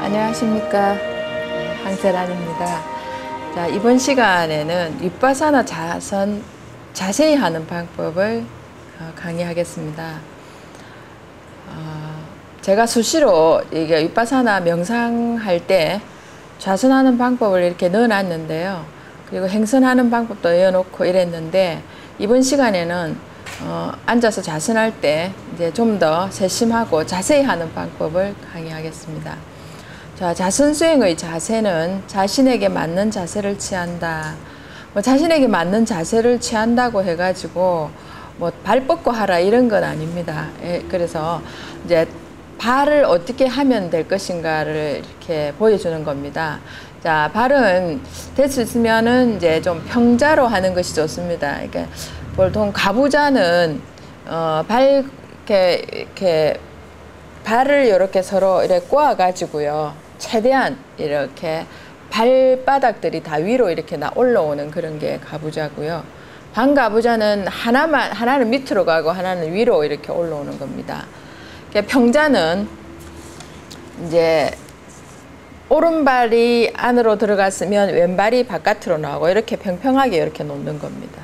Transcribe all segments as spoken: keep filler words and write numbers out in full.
안녕하십니까, 황세란입니다. 자, 이번 시간에는 윗바사나 자선 자세히 하는 방법을 강의하겠습니다. 어, 제가 수시로 이게 윗바사나 명상할 때 좌선하는 방법을 이렇게 넣어놨는데요. 그리고 행선하는 방법도 넣어놓고 이랬는데, 이번 시간에는 어, 앉아서 자선할 때 이제 좀 더 세심하고 자세히 하는 방법을 강의하겠습니다. 자, 자선 수행의 자세는 자신에게 맞는 자세를 취한다. 뭐 자신에게 맞는 자세를 취한다고 해가지고 뭐 발 뻗고 하라 이런 건 아닙니다. 예, 그래서 이제 발을 어떻게 하면 될 것인가를 이렇게 보여주는 겁니다. 자, 발은 될 수 있으면은 이제 좀 평자로 하는 것이 좋습니다. 그러니까 보통 가부좌는 어, 발 이렇게 이렇게 발을 이렇게 서로 이렇게 꼬아 가지고요. 최대한 이렇게 발바닥들이 다 위로 이렇게 나 올라오는 그런 게 가부좌고요. 반가부좌는 하나만 하나는 밑으로 가고 하나는 위로 이렇게 올라오는 겁니다. 평자는 이제 오른발이 안으로 들어갔으면 왼발이 바깥으로 나오고 이렇게 평평하게 이렇게 놓는 겁니다.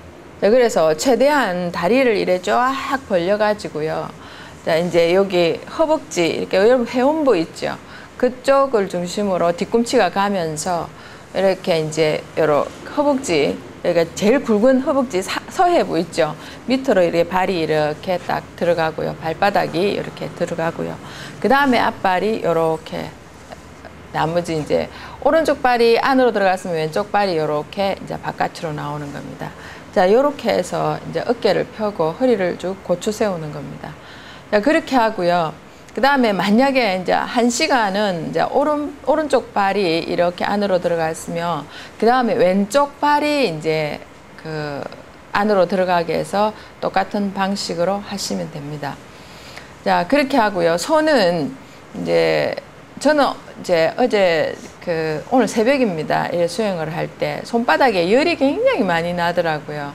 그래서 최대한 다리를 이래 쫙 벌려 가지고요. 자, 이제 여기 허벅지 이렇게 여러분 회원부 있죠. 그쪽을 중심으로 뒤꿈치가 가면서 이렇게 이제 요런 허벅지, 그러니까 제일 굵은 허벅지 사, 서해부 있죠. 밑으로 이렇게 발이 이렇게 딱 들어가고요. 발바닥이 이렇게 들어가고요. 그 다음에 앞발이 이렇게, 나머지 이제 오른쪽 발이 안으로 들어갔으면 왼쪽 발이 이렇게 이제 바깥으로 나오는 겁니다. 자, 요렇게 해서 이제 어깨를 펴고 허리를 쭉 고추 세우는 겁니다. 자, 그렇게 하고요. 그 다음에 만약에 이제 한 시간은 이제 오른, 오른쪽 발이 이렇게 안으로 들어갔으면, 그 다음에 왼쪽 발이 이제 그 안으로 들어가게 해서 똑같은 방식으로 하시면 됩니다. 자, 그렇게 하고요. 손은 이제, 저는 이제 어제 그 오늘 새벽입니다. 이 수행을 할 때 손바닥에 열이 굉장히 많이 나더라고요.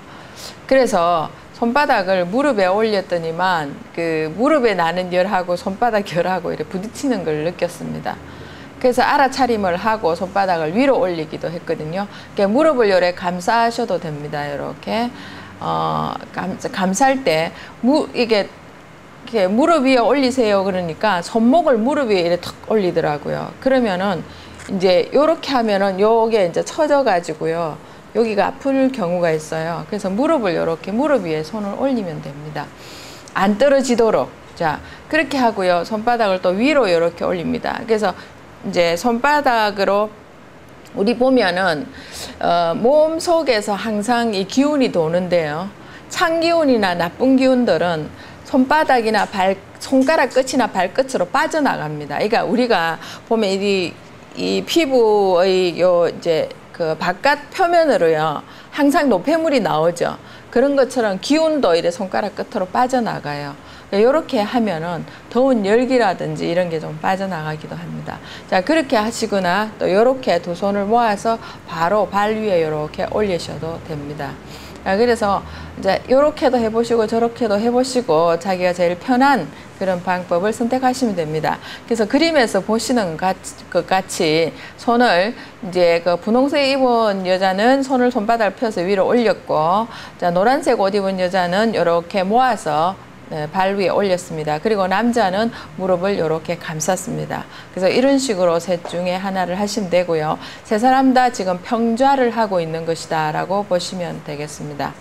그래서 손바닥을 무릎에 올렸더니만 그 무릎에 나는 열하고 손바닥 열하고 이렇게 부딪히는 걸 느꼈습니다. 그래서 알아차림을 하고 손바닥을 위로 올리기도 했거든요. 그러니까 무릎을 이렇게 감싸셔도 됩니다. 이렇게 어, 감, 감쌀 때 무, 이게 이렇게 무릎 위에 올리세요. 그러니까 손목을 무릎 위에 이렇게 탁 올리더라고요. 그러면은 이제 요렇게 하면은 요게 이제 처져 가지고요. 여기가 아플 경우가 있어요. 그래서 무릎을 이렇게 무릎 위에 손을 올리면 됩니다. 안 떨어지도록. 자, 그렇게 하고요. 손바닥을 또 위로 이렇게 올립니다. 그래서 이제 손바닥으로 우리 보면은 어, 몸 속에서 항상 이 기운이 도는데요. 찬 기운이나 나쁜 기운들은 손바닥이나 발, 손가락 끝이나 발끝으로 빠져나갑니다. 그러니까 우리가 보면 이, 이 피부의 요 이제 그 바깥 표면으로요, 항상 노폐물이 나오죠. 그런 것처럼 기운도 이래 손가락 끝으로 빠져나가요. 이렇게 하면은 더운 열기라든지 이런 게 좀 빠져나가기도 합니다. 자, 그렇게 하시거나 또 이렇게 두 손을 모아서 바로 발 위에 이렇게 올리셔도 됩니다. 자, 그래서 이제 이렇게도 해보시고 저렇게도 해보시고 자기가 제일 편한 그런 방법을 선택하시면 됩니다. 그래서 그림에서 보시는 것 같이 손을 이제 그 분홍색 입은 여자는 손을 손바닥을 펴서 위로 올렸고, 자, 노란색 옷 입은 여자는 이렇게 모아서 네, 발 위에 올렸습니다. 그리고 남자는 무릎을 이렇게 감쌌습니다. 그래서 이런 식으로 셋 중에 하나를 하시면 되고요. 세 사람 다 지금 평좌를 하고 있는 것이다 라고 보시면 되겠습니다.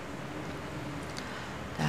자,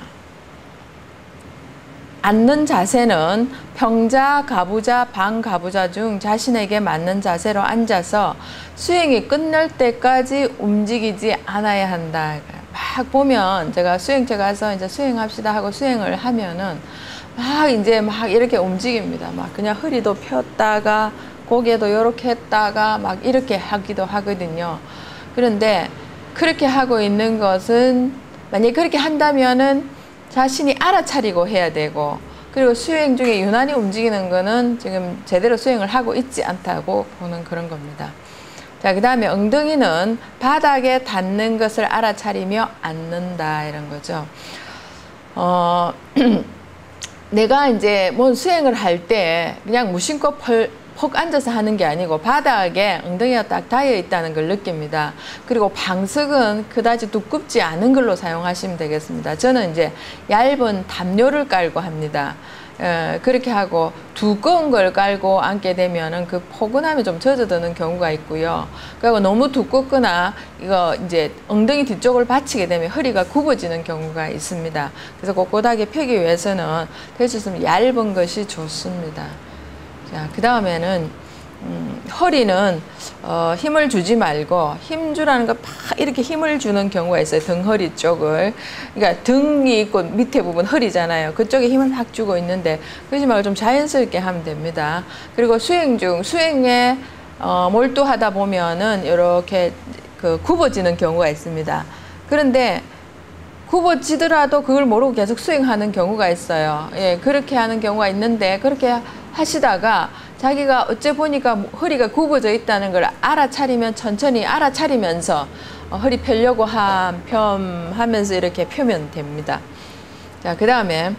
앉는 자세는 평자, 가부좌, 반가부좌 중 자신에게 맞는 자세로 앉아서 수행이 끝날 때까지 움직이지 않아야 한다. 막 보면 제가 수행체 가서 이제 수행합시다 하고 수행을 하면은 막 이제 막 이렇게 움직입니다. 막 그냥 허리도 폈다가 고개도 이렇게 했다가 막 이렇게 하기도 하거든요. 그런데 그렇게 하고 있는 것은 만약에 그렇게 한다면은 자신이 알아차리고 해야 되고, 그리고 수행 중에 유난히 움직이는 거는 지금 제대로 수행을 하고 있지 않다고 보는 그런 겁니다. 자, 그 다음에 엉덩이는 바닥에 닿는 것을 알아차리며 앉는다 이런 거죠. 어, 내가 이제 뭐 수행을 할 때 그냥 무심코 펄, 퍽 앉아서 하는 게 아니고 바닥에 엉덩이가 딱 닿여 있다는 걸 느낍니다. 그리고 방석은 그다지 두껍지 않은 걸로 사용하시면 되겠습니다. 저는 이제 얇은 담요를 깔고 합니다. 에, 그렇게 하고 두꺼운 걸 깔고 앉게 되면은 그 포근함이 좀 젖어드는 경우가 있고요. 그리고 너무 두껍거나 이거 이제 엉덩이 뒤쪽을 받치게 되면 허리가 굽어지는 경우가 있습니다. 그래서 꼿꼿하게 펴기 위해서는 될 수 있으면 얇은 것이 좋습니다. 자, 그 다음에는 음, 허리는 어, 힘을 주지 말고 힘 주라는 거 팍 이렇게 힘을 주는 경우가 있어요. 등허리 쪽을. 그러니까 등이 있고 밑에 부분 허리잖아요. 그쪽에 힘을 막 주고 있는데 그러지 말고 좀 자연스럽게 하면 됩니다. 그리고 수행 중 수행에 어, 몰두하다 보면은 이렇게 그 굽어지는 경우가 있습니다. 그런데 굽어지더라도 그걸 모르고 계속 수행하는 경우가 있어요. 예, 그렇게 하는 경우가 있는데 그렇게 하시다가 자기가 어째 보니까 허리가 굽어져 있다는 걸 알아차리면 천천히 알아차리면서 허리 펴려고 한 펴 하면서 이렇게 펴면 됩니다. 자, 그 다음에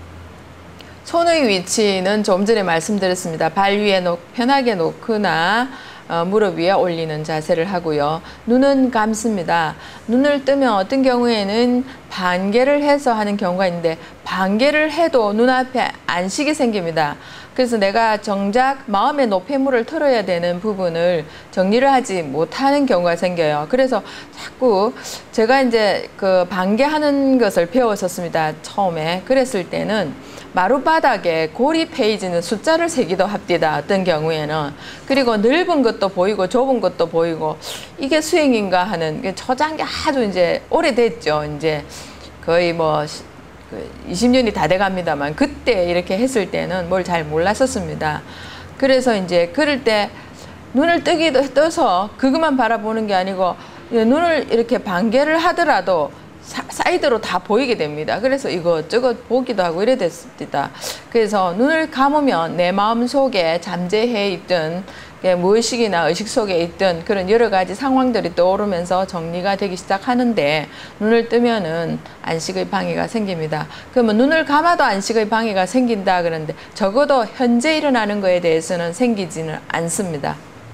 손의 위치는 좀 전에 말씀드렸습니다. 발 위에 놓, 편하게 놓거나 어, 무릎 위에 올리는 자세를 하고요. 눈은 감습니다. 눈을 뜨면 어떤 경우에는 반개를 해서 하는 경우가 있는데 반개를 해도 눈앞에 안식이 생깁니다. 그래서 내가 정작 마음의 노폐물을 털어야 되는 부분을 정리를 하지 못하는 경우가 생겨요. 그래서 자꾸 제가 이제 그 반개하는 것을 배웠었습니다. 처음에. 그랬을 때는 마룻바닥에 고리 페이지는 숫자를 세기도 합디다. 어떤 경우에는. 그리고 넓은 것도 보이고 좁은 것도 보이고 이게 수행인가 하는 초장기 아주 이제 오래됐죠. 이제 거의 뭐 이십 년이 다 돼갑니다만 그때 이렇게 했을 때는 뭘 잘 몰랐었습니다. 그래서 이제 그럴 때 눈을 뜨기도 떠서 그것만 바라보는 게 아니고 눈을 이렇게 반개를 하더라도 사, 사이드로 다 보이게 됩니다. 그래서 이것저것 보기도 하고 이래 됐습니다. 그래서 눈을 감으면 내 마음 속에 잠재해 있던 무의식이나 의식 속에 있던 그런 여러 가지 상황들이 떠오르면서 정리가 되기 시작하는데 눈을 뜨면은 안식의 방해가 생깁니다. 그러면 눈을 감아도 안식의 방해가 생긴다 그러는데 적어도 현재 일어나는 거에 대해서는 생기지는 않습니다.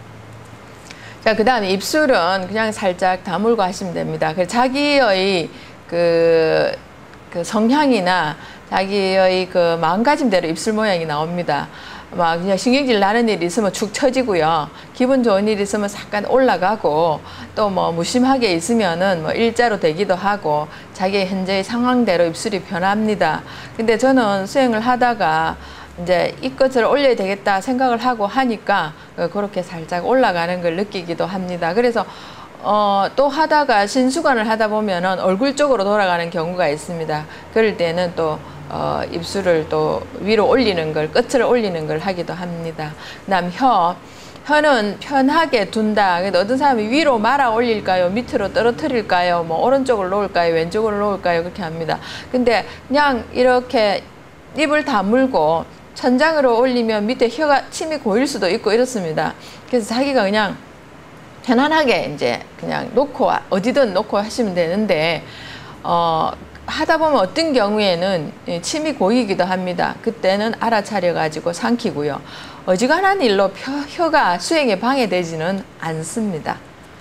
자, 그 다음에 입술은 그냥 살짝 다물고 하시면 됩니다. 그래서 자기의 그, 그 성향이나 자기의 그 마음가짐대로 입술 모양이 나옵니다. 막 그냥 신경질 나는 일이 있으면 축 처지고요. 기분 좋은 일이 있으면 잠깐 올라가고 또 뭐 무심하게 있으면은 뭐 일자로 되기도 하고 자기의 현재의 상황대로 입술이 변합니다. 근데 저는 수행을 하다가 이제 이것을 올려야 되겠다 생각을 하고 하니까 그렇게 살짝 올라가는 걸 느끼기도 합니다. 그래서 어, 또 하다가 신수관을 하다 보면은 얼굴 쪽으로 돌아가는 경우가 있습니다. 그럴 때는 또 어, 입술을 또 위로 올리는 걸, 끝을 올리는 걸 하기도 합니다. 그 다음 혀. 혀는 편하게 둔다. 그래서 어떤 사람이 위로 말아 올릴까요? 밑으로 떨어뜨릴까요? 뭐 오른쪽으로 놓을까요? 왼쪽으로 놓을까요? 그렇게 합니다. 근데 그냥 이렇게 입을 다물고 천장으로 올리면 밑에 혀가 침이 고일 수도 있고 이렇습니다. 그래서 자기가 그냥 편안하게 이제 그냥 놓고 어디든 놓고 하시면 되는데 어, 하다 보면 어떤 경우에는 침이 고이기도 합니다. 그때는 알아차려 가지고 삼키고요. 어지간한 일로 혀, 혀가 수행에 방해되지는 않습니다.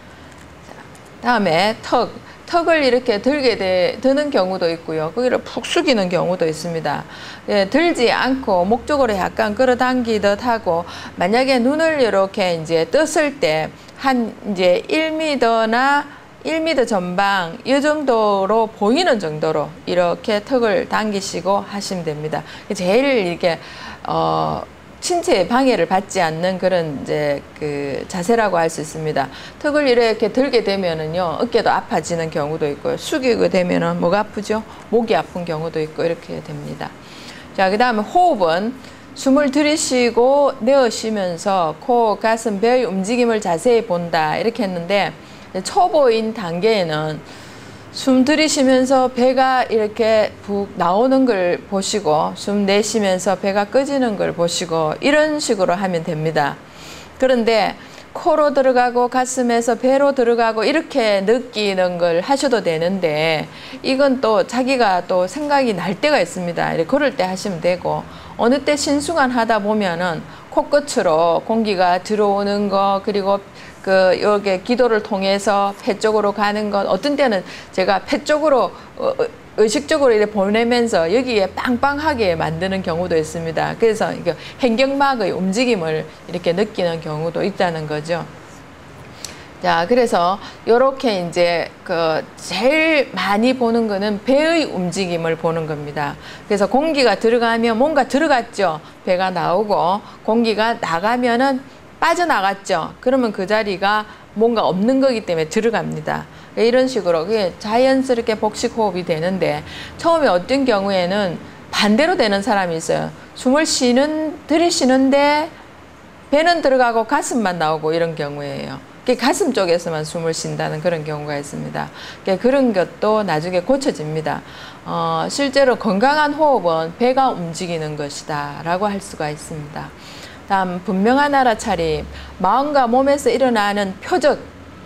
다음에 턱. 턱을 이렇게 들게 돼, 드는 경우도 있고요. 거기를 푹 숙이는 경우도 있습니다. 예, 들지 않고 목 쪽으로 약간 끌어당기듯 하고 만약에 눈을 이렇게 이제 떴을 때 한 이제 일 미터나 일 미터 전방 이 정도로 보이는 정도로 이렇게 턱을 당기시고 하시면 됩니다. 제일 이렇게 어 신체의 방해를 받지 않는 그런 이제 그 자세라고 할 수 있습니다. 턱을 이렇게 들게 되면은요 어깨도 아파지는 경우도 있고요. 숙이게 되면은 뭐가 아프죠? 목이 아픈 경우도 있고 이렇게 됩니다. 자, 그 다음에 호흡은 숨을 들이쉬고 내쉬면서 코, 가슴, 배의 움직임을 자세히 본다 이렇게 했는데 초보인 단계에는 숨 들이쉬면서 배가 이렇게 푹 나오는 걸 보시고 숨 내쉬면서 배가 꺼지는 걸 보시고 이런 식으로 하면 됩니다. 그런데 코로 들어가고 가슴에서 배로 들어가고 이렇게 느끼는 걸 하셔도 되는데 이건 또 자기가 또 생각이 날 때가 있습니다. 이렇게 그럴 때 하시면 되고 어느 때 신수간 하다 보면은 코끝으로 공기가 들어오는 거 그리고 그 요게 기도를 통해서 폐 쪽으로 가는 것 어떤 때는 제가 폐 쪽으로 어, 의식적으로 이렇게 보내면서 여기에 빵빵하게 만드는 경우도 있습니다. 그래서 이게 행경막의 움직임을 이렇게 느끼는 경우도 있다는 거죠. 자, 그래서 요렇게 이제 그 제일 많이 보는 거는 배의 움직임을 보는 겁니다. 그래서 공기가 들어가면 뭔가 들어갔죠. 배가 나오고 공기가 나가면은 빠져나갔죠. 그러면 그 자리가 뭔가 없는 거기 때문에 들어갑니다. 이런 식으로 자연스럽게 복식 호흡이 되는데 처음에 어떤 경우에는 반대로 되는 사람이 있어요. 숨을 쉬는 들이쉬는데 배는 들어가고 가슴만 나오고 이런 경우예요. 가슴 쪽에서만 숨을 쉰다는 그런 경우가 있습니다. 그런 것도 나중에 고쳐집니다. 어, 실제로 건강한 호흡은 배가 움직이는 것이다 라고 할 수가 있습니다. 다음 분명한 알아차림, 마음과 몸에서 일어나는 표적.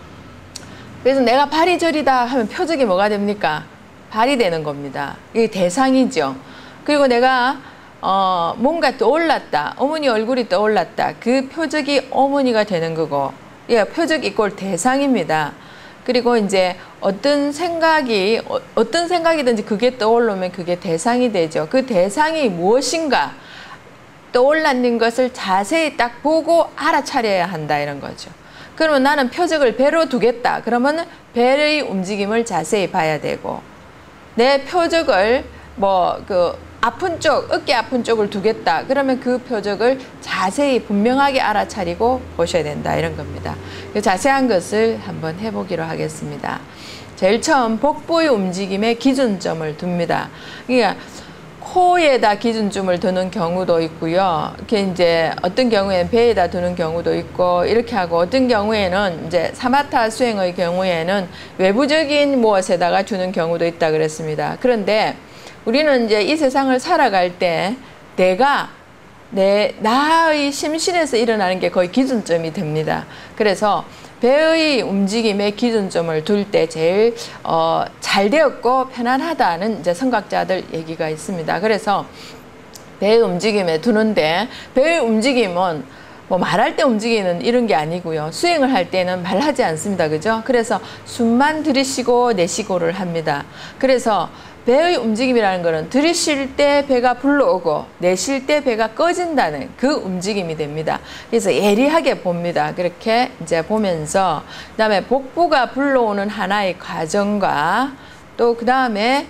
그래서 내가 발이 저리다 하면 표적이 뭐가 됩니까? 발이 되는 겁니다. 이게 대상이죠. 그리고 내가 어, 뭔가 떠올랐다. 어머니 얼굴이 떠올랐다. 그 표적이 어머니가 되는 거고 예, 표적 이꼴 대상입니다. 그리고 이제 어떤 생각이 어, 어떤 생각이든지 그게 떠오르면 그게 대상이 되죠. 그 대상이 무엇인가 떠올랐는 것을 자세히 딱 보고 알아차려야 한다 이런 거죠. 그러면 나는 표적을 배로 두겠다. 그러면 배의 움직임을 자세히 봐야 되고 내 표적을 뭐 그 아픈 쪽, 어깨 아픈 쪽을 두겠다. 그러면 그 표적을 자세히 분명하게 알아차리고 보셔야 된다 이런 겁니다. 자세한 것을 한번 해보기로 하겠습니다. 제일 처음 복부의 움직임에 기준점을 둡니다. 그러니까 코에다 기준점을 두는 경우도 있고요. 이렇게 이제 어떤 경우에는 배에다 두는 경우도 있고 이렇게 하고 어떤 경우에는 이제 사마타 수행의 경우에는 외부적인 무엇에다가 두는 경우도 있다 그랬습니다. 그런데 우리는 이제 이 세상을 살아갈 때 내가 내 나의 심신에서 일어나는 게 거의 기준점이 됩니다. 그래서 배의 움직임에 기준점을 둘 때 제일 어, 잘 되었고 편안하다는 이제 성각자들 얘기가 있습니다. 그래서 배의 움직임에 두는데 배의 움직임은 뭐 말할 때 움직이는 이런 게 아니고요. 수행을 할 때는 말하지 않습니다. 그죠? 그래서 숨만 들이쉬고 내쉬고를 합니다. 그래서 배의 움직임이라는 것은 들이쉴 때 배가 불러오고 내쉴 때 배가 꺼진다는 그 움직임이 됩니다. 그래서 예리하게 봅니다. 그렇게 이제 보면서 그다음에 복부가 불러오는 하나의 과정과 또 그다음에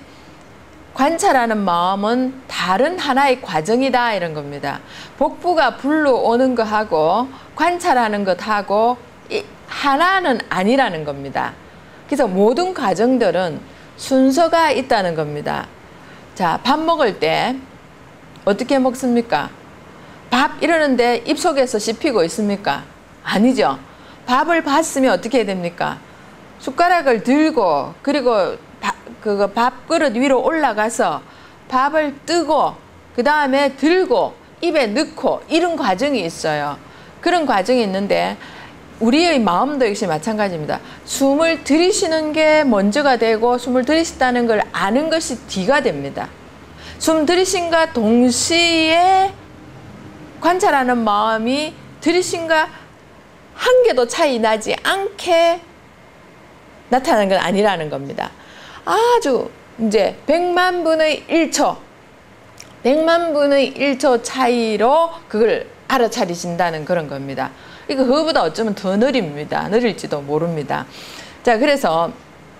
관찰하는 마음은 다른 하나의 과정이다 이런 겁니다. 복부가 불러오는 것하고 관찰하는 것하고 하나는 아니라는 겁니다. 그래서 모든 과정들은 순서가 있다는 겁니다. 자, 밥 먹을 때 어떻게 먹습니까? 밥 이러는데 입속에서 씹히고 있습니까? 아니죠. 밥을 봤으면 어떻게 해야 됩니까? 숟가락을 들고 그리고 바, 그거 밥그릇 위로 올라가서 밥을 뜨고 그 다음에 들고 입에 넣고 이런 과정이 있어요. 그런 과정이 있는데 우리의 마음도 역시 마찬가지입니다. 숨을 들이쉬는 게 먼저가 되고 숨을 들이쉬다는 걸 아는 것이 뒤가 됩니다. 숨 들이쉼과 동시에 관찰하는 마음이 들이쉼과 한 개도 차이 나지 않게 나타나는 건 아니라는 겁니다. 아주 이제 백만 분의 일 초, 백만 분의 일 초 차이로 그걸 알아차리신다는 그런 겁니다. 이거 그거보다 어쩌면 더 느립니다. 느릴지도 모릅니다. 자, 그래서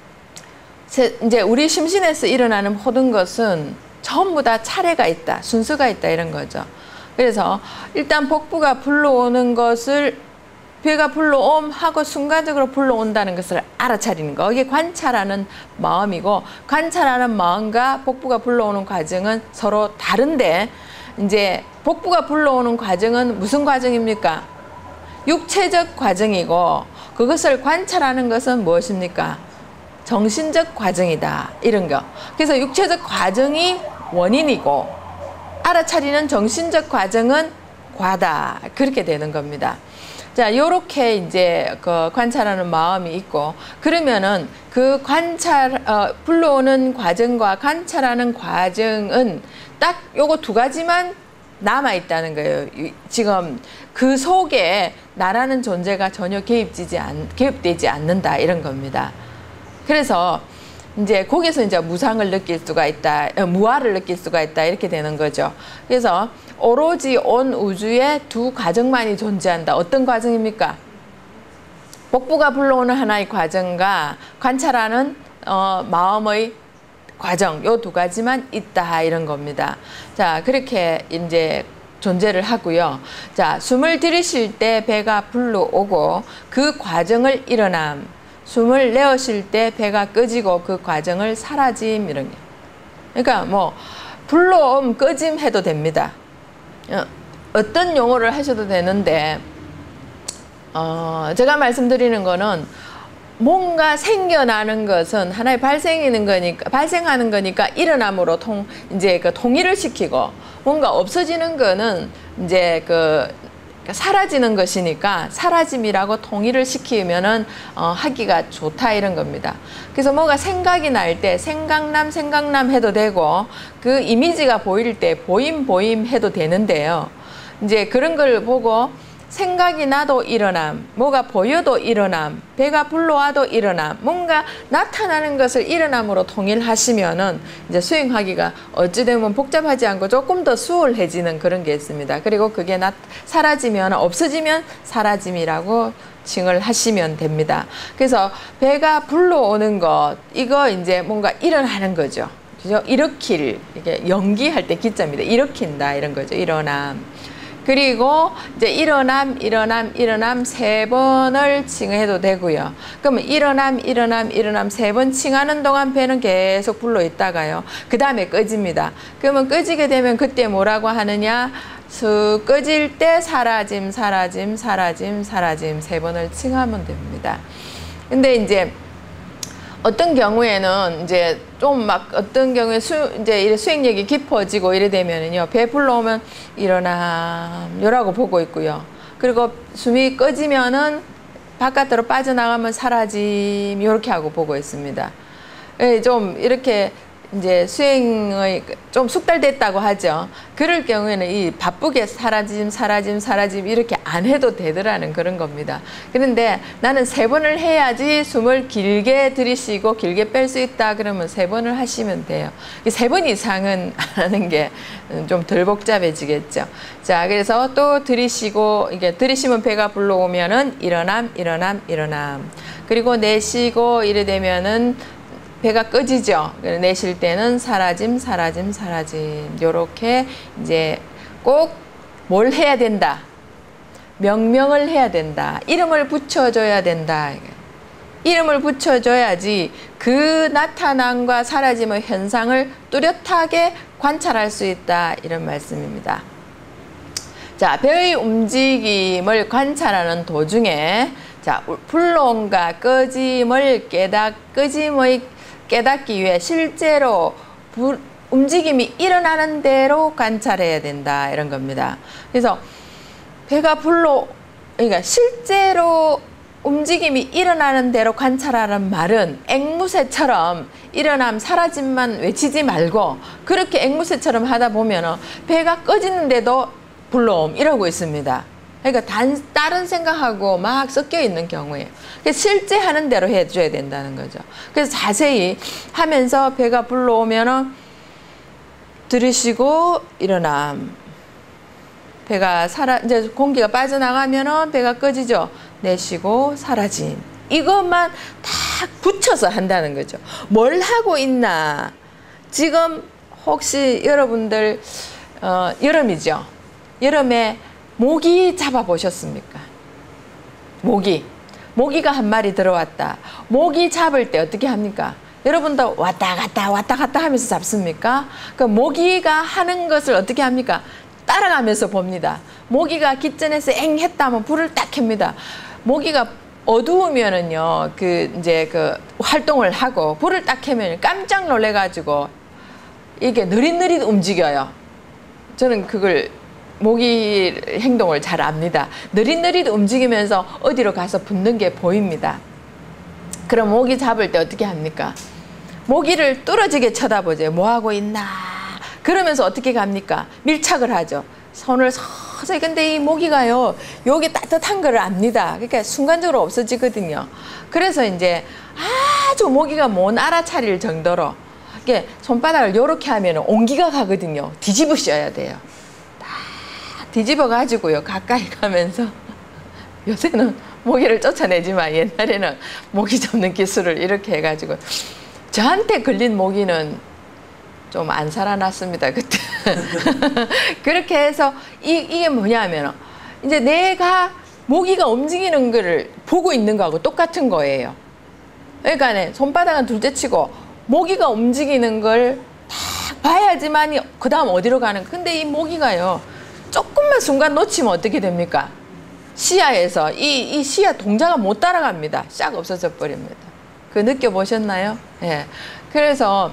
이제 우리 심신에서 일어나는 모든 것은 전부 다 차례가 있다, 순서가 있다 이런 거죠. 그래서 일단 복부가 불러오는 것을 배가 불러옴 하고 순간적으로 불러온다는 것을 알아차리는 거. 이게 관찰하는 마음이고 관찰하는 마음과 복부가 불러오는 과정은 서로 다른데 이제 복부가 불러오는 과정은 무슨 과정입니까? 육체적 과정이고 그것을 관찰하는 것은 무엇입니까? 정신적 과정이다 이런 거. 그래서 육체적 과정이 원인이고 알아차리는 정신적 과정은 과다 그렇게 되는 겁니다. 자, 요렇게 이제 그 관찰하는 마음이 있고, 그러면은 그 관찰, 어, 불러오는 과정과 관찰하는 과정은 딱 요거 두 가지만 남아있다는 거예요. 지금 그 속에 나라는 존재가 전혀 개입되지, 않, 개입되지 않는다, 이런 겁니다. 그래서 이제 거기서 이제 무상을 느낄 수가 있다, 무아를 느낄 수가 있다, 이렇게 되는 거죠. 그래서 오로지 온 우주에 두 과정만이 존재한다. 어떤 과정입니까? 복부가 불러오는 하나의 과정과 관찰하는 어, 마음의 과정, 요 두 가지만 있다, 이런 겁니다. 자, 그렇게 이제 존재를 하고요. 자, 숨을 들이쉴 때 배가 불러오고 그 과정을 일어남, 숨을 내어쉴 때 배가 꺼지고 그 과정을 사라짐, 이런 게. 그러니까 뭐 불러옴, 꺼짐 해도 됩니다. 어, 어떤 용어를 하셔도 되는데, 어, 제가 말씀드리는 거는 뭔가 생겨나는 것은 하나의 발생하는 거니까, 발생하는 거니까 일어남으로 통, 이제 그 통일을 시키고, 뭔가 없어지는 거는 이제 그 사라지는 것이니까 사라짐이라고 통일을 시키면은 어, 하기가 좋다, 이런 겁니다. 그래서 뭐가 생각이 날 때 생각남 생각남 해도 되고, 그 이미지가 보일 때 보임 보임 해도 되는데요. 이제 그런 걸 보고 생각이 나도 일어남, 뭐가 보여도 일어남, 배가 불러와도 일어남, 뭔가 나타나는 것을 일어남으로 통일하시면은 이제 수행하기가 어찌되면 복잡하지 않고 조금 더 수월해지는 그런 게 있습니다. 그리고 그게 나, 사라지면, 없어지면 사라짐이라고 칭을 하시면 됩니다. 그래서 배가 불러오는 것, 이거 이제 뭔가 일어나는 거죠. 그죠? 일으킬, 이게 연기할 때 기자입니다. 일으킨다, 이런 거죠. 일어남. 그리고 이제 일어남, 일어남, 일어남 세 번을 칭해도 되고요. 그러면 일어남, 일어남, 일어남 세 번 칭하는 동안 배는 계속 불러 있다가요. 그 다음에 꺼집니다. 그러면 꺼지게 되면 그때 뭐라고 하느냐? 슥 꺼질 때 사라짐, 사라짐, 사라짐, 사라짐 세 번을 칭하면 됩니다. 근데 이제 어떤 경우에는 이제 좀 막 어떤 경우에 수, 이제 이래 수행력이 깊어지고 이래 되면은요, 배 불러오면 일어남, 요라고 보고 있고요. 그리고 숨이 꺼지면은 바깥으로 빠져나가면 사라짐, 요렇게 하고 보고 있습니다. 예, 좀 이렇게 이제 수행의 좀 숙달됐다고 하죠. 그럴 경우에는 이 바쁘게 사라짐, 사라짐, 사라짐 이렇게 안 해도 되더라는 그런 겁니다. 그런데 나는 세 번을 해야지 숨을 길게 들이쉬고 길게 뺄 수 있다 그러면 세 번을 하시면 돼요. 세 번 이상은 안 하는 게 좀 덜 복잡해지겠죠. 자, 그래서 또 들이쉬고, 이게 들이쉬면 배가 불러오면은 일어남, 일어남, 일어남. 그리고 내쉬고 이래 되면은 배가 꺼지죠. 내쉴 때는 사라짐, 사라짐, 사라짐. 요렇게 이제 꼭 뭘 해야 된다. 명명을 해야 된다. 이름을 붙여줘야 된다. 이름을 붙여줘야지 그 나타남과 사라짐의 현상을 뚜렷하게 관찰할 수 있다. 이런 말씀입니다. 자, 배의 움직임을 관찰하는 도중에 자, 불러옴과 꺼짐을 깨닫, 꺼짐의 깨닫기 위해 실제로 불, 움직임이 일어나는 대로 관찰해야 된다, 이런 겁니다. 그래서 배가 불러, 그러니까 실제로 움직임이 일어나는 대로 관찰하는 말은 앵무새처럼 일어남, 사라짐만 외치지 말고 그렇게 앵무새처럼 하다 보면 배가 꺼지는데도 불러옴 이러고 있습니다. 그러니까 단, 다른 생각하고 막 섞여 있는 경우에요. 실제 하는 대로 해줘야 된다는 거죠. 그래서 자세히 하면서 배가 불러오면은 들이쉬고 일어남. 배가 사라, 이제 공기가 빠져나가면은 배가 꺼지죠. 내쉬고 사라짐. 이것만 다 붙여서 한다는 거죠. 뭘 하고 있나? 지금 혹시 여러분들, 어, 여름이죠. 여름에 모기 잡아보셨습니까? 모기. 모기가 한 마리 들어왔다. 모기 잡을 때 어떻게 합니까? 여러분도 왔다 갔다 왔다 갔다 하면서 잡습니까? 그 모기가 하는 것을 어떻게 합니까? 따라가면서 봅니다. 모기가 기전에서 엥 했다면 불을 딱 켭니다. 모기가 어두우면은요, 그 이제 그 활동을 하고 불을 딱 켜면 깜짝 놀래가지고 이게 느릿느릿 움직여요. 저는 그걸 모기 행동을 잘 압니다. 느릿느릿 움직이면서 어디로 가서 붙는 게 보입니다. 그럼 모기 잡을 때 어떻게 합니까? 모기를 뚫어지게 쳐다보죠. 뭐 하고 있나? 그러면서 어떻게 갑니까? 밀착을 하죠. 손을 서서히. 근데 이 모기가요, 여기 따뜻한 걸 압니다. 그러니까 순간적으로 없어지거든요. 그래서 이제 아주 모기가 못 알아차릴 정도로 이렇게 손바닥을 이렇게 하면 온기가 가거든요. 뒤집으셔야 돼요. 딱 뒤집어 가지고요, 가까이 가면서. 요새는 모기를 쫓아내지만 옛날에는 모기 잡는 기술을 이렇게 해가지고, 저한테 걸린 모기는 좀 안 살아났습니다, 그때. 그렇게 해서 이, 이게 뭐냐면 이제 내가 모기가 움직이는 거를 보고 있는 거하고 똑같은 거예요. 그러니까 네, 손바닥은 둘째 치고 모기가 움직이는 걸 딱 봐야지만 그 다음 어디로 가는 거. 근데 이 모기가요, 조금만 순간 놓치면 어떻게 됩니까? 시야에서 이, 이 시야 동자가 못 따라갑니다. 싹 없어져 버립니다. 그 느껴보셨나요? 예. 그래서